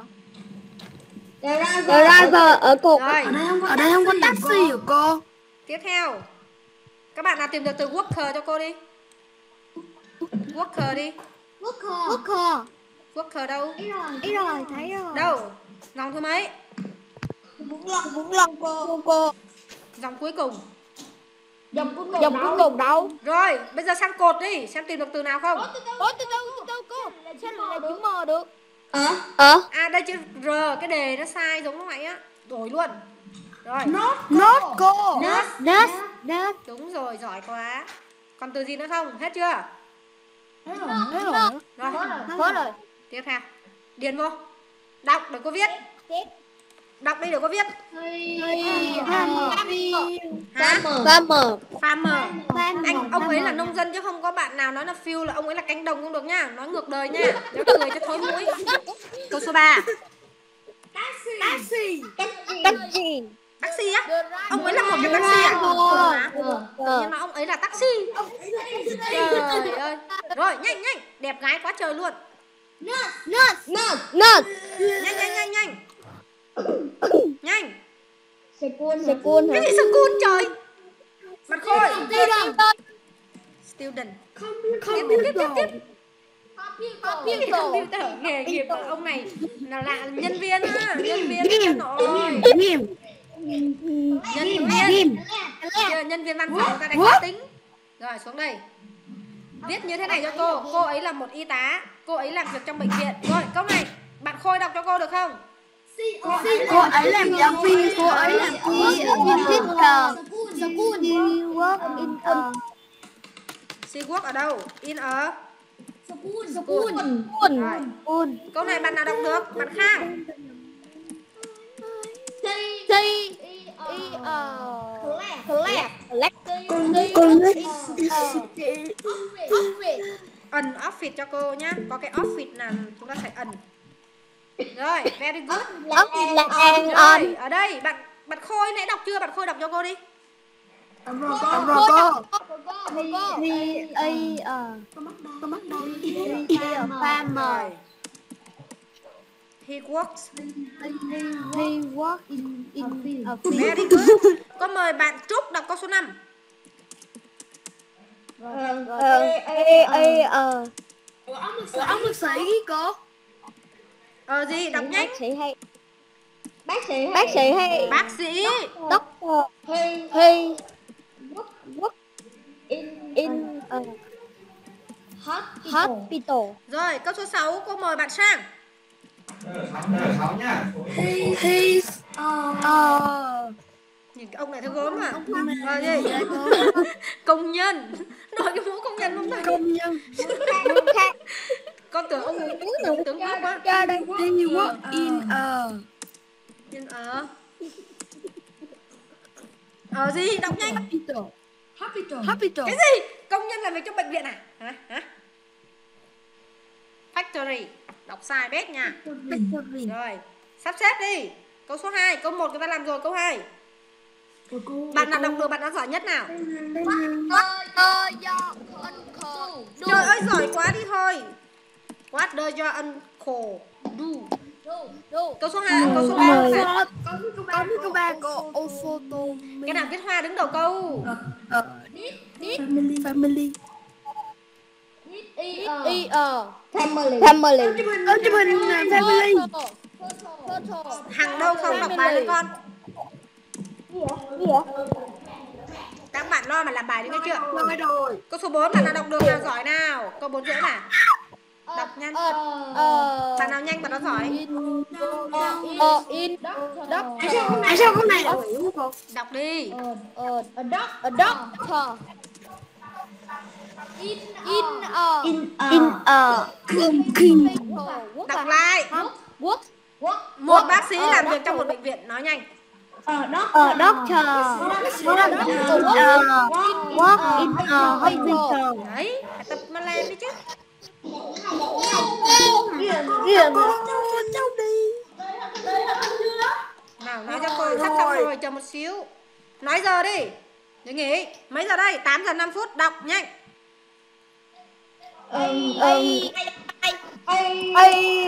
Driver ở cột. Rồi. ở đây không có taxi của cô. Tiếp theo. Các bạn nào tìm được từ worker cho cô đi. Worker đi. Worker. Worker đâu? Thấy rồi, thấy rồi. Đâu? Dòng thứ mấy? Bốn lần cô. Cô. Dòng cuối cùng. Dòng cuối cùng. Dòng cuối cùng đâu? Rồi, bây giờ sang cột đi, xem tìm được từ nào không? Ủa, từ từ, từ từ cô. Sao lại chữ M được? Ờ. Ờ. À đây chữ R, cái đề nó sai giống lúc nãy á. Đổi luôn. Rồi. Nốt cô. Nốt. Nốt. Nốt. Đúng rồi, giỏi quá. Còn từ gì nữa không? Hết chưa? Hết Rồi. Hết rồi. Tiếp theo. Điền vô. Đọc để cô viết. Đọc đi để cô viết. Hả? Farmer. Farmer. Anh ông ấy là nông dân chứ không có bạn nào nói là field là ông ấy là cánh đồng không được nhá. Nói ngược đời nha. Nó cười cho thối mũi. Câu số ba. Taxi. Taxi. Taxi á? Ông ấy là một cái taxi à? Ừ. Nhưng mà ông ấy là taxi. Trời ơi. Rồi, nhanh nhanh. Đẹp gái quá trời luôn. Nurse. Nurse. Nurse. Nhanh nhanh nhanh nhanh. Nhanh. School. Cái gì school trời? Mặt Khôi. Student. Tiếp tiếp tiếp tiếp. Computer. Nghề nghiệp của ông này là là nhân viên á, nhân viên nhân nội. Nhân viên. Nhân viên văn phòng người ta đánh giá tính. Rồi xuống đây. Viết như thế này cho cô. Cô ấy là một y tá. Cô ấy làm việc trong bệnh viện. Rồi câu này bạn Khôi đọc cho cô được không? Cô ấy làm giáo viên. Cô ấy làm teacher. School. Work in a. She work ở đâu? In a School. School. Rồi. Câu này bạn nào đọc được? Bạn Khang. C I ờ Clap. Clap. Con Ẩn office cho cô nhá. Có cái office là chúng ta phải ẩn. Rồi, very good. Office là an Rồi, on. ở đây bạn bạn Khôi nãy đọc chưa? Bạn Khôi đọc cho cô đi. Rồi cô. He a ờ Con bắt đầu. he a farmer. Rồi. He works. He work in in a field. Very good. Con mời bạn Trúc đọc câu số năm. Rồi. A a ờ Ông lực sĩ cô. Ờ gì? Đọc nhanh. bác sĩ hay Bác sĩ bác sĩ hay Bác sĩ. doctor. He He work in in a hospital. hospital. Rồi, câu số sáu cô mời bạn Sang. He he's Ờ Nhìn cái ông này thấy gớm à. Ờ gì? Công nhân. Nói cái mũ công nhân không thấy. công nhân. Con tưởng ông tướng tướng cướp quá. ra đây. He work in a Nhưng ở Ờ gì? Đọc nhanh. hospital. Hospital. Hospital. Cái gì? Công nhân làm việc trong bệnh viện à? Hả? Hả? Factory. Đọc sai bét nha. Factory. Rồi, sắp xếp đi. Câu số hai, câu một người ta làm rồi, câu hai. Bạn nào đọc được bạn đã giỏi nhất nào? Ờ do uncle. Trời ơi giỏi quá đi thôi. What does your uncle do? Câu số hai, câu số ba. Con có biết có ba cô ô photo. Cái nào viết hoa đứng đầu câu? Family. Family. E ờ Family. family. Ở chụp hình family. Hằng đâu không đọc bài lên con. Gì vậy? Các bạn lo mà làm bài đi nghe chưa? Rồi rồi. Câu số bốn bạn nào đọc được nào giỏi nào? Câu bốn dễ nào? Đọc nhanh. Ờ Bạn nào nhanh bạn nào giỏi? ờ in doctor. À sao con này lại vậy đúng không? Đọc đi. Ờ a doctor. In a In a in a King. Đọc lại. work Một bác sĩ làm việc trong một bệnh viện, nói nhanh. ở đó a doctor. Work in a hospital. Đấy, phải tập mà làm đi chứ. Riêng Cháu đi. Nào nói cho cô sắp xong rồi, chờ một xíu. Nói giờ đi. Để nghỉ. Mấy giờ đây? tám giờ năm phút, đọc nhanh. a a a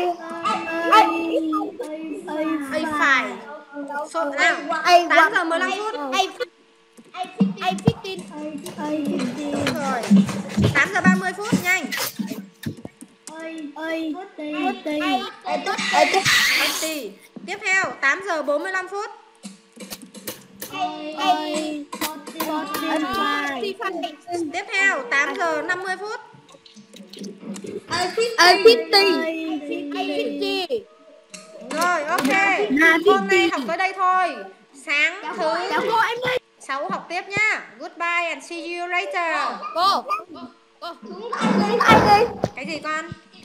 Ây phải. Số nào? a tám giờ mười lăm phút. a a fifteen Rồi. tám giờ ba mươi phút, nhanh. eighty. Tiếp theo, tám giờ bốn mươi lăm phút. Tiếp theo, tám giờ năm mươi phút. a fifty Rồi, ok. Hôm nay học tới đây thôi. Sáng thứ sáu học tiếp nhá. Goodbye and see you later. cô cô anh đi Cái gì con?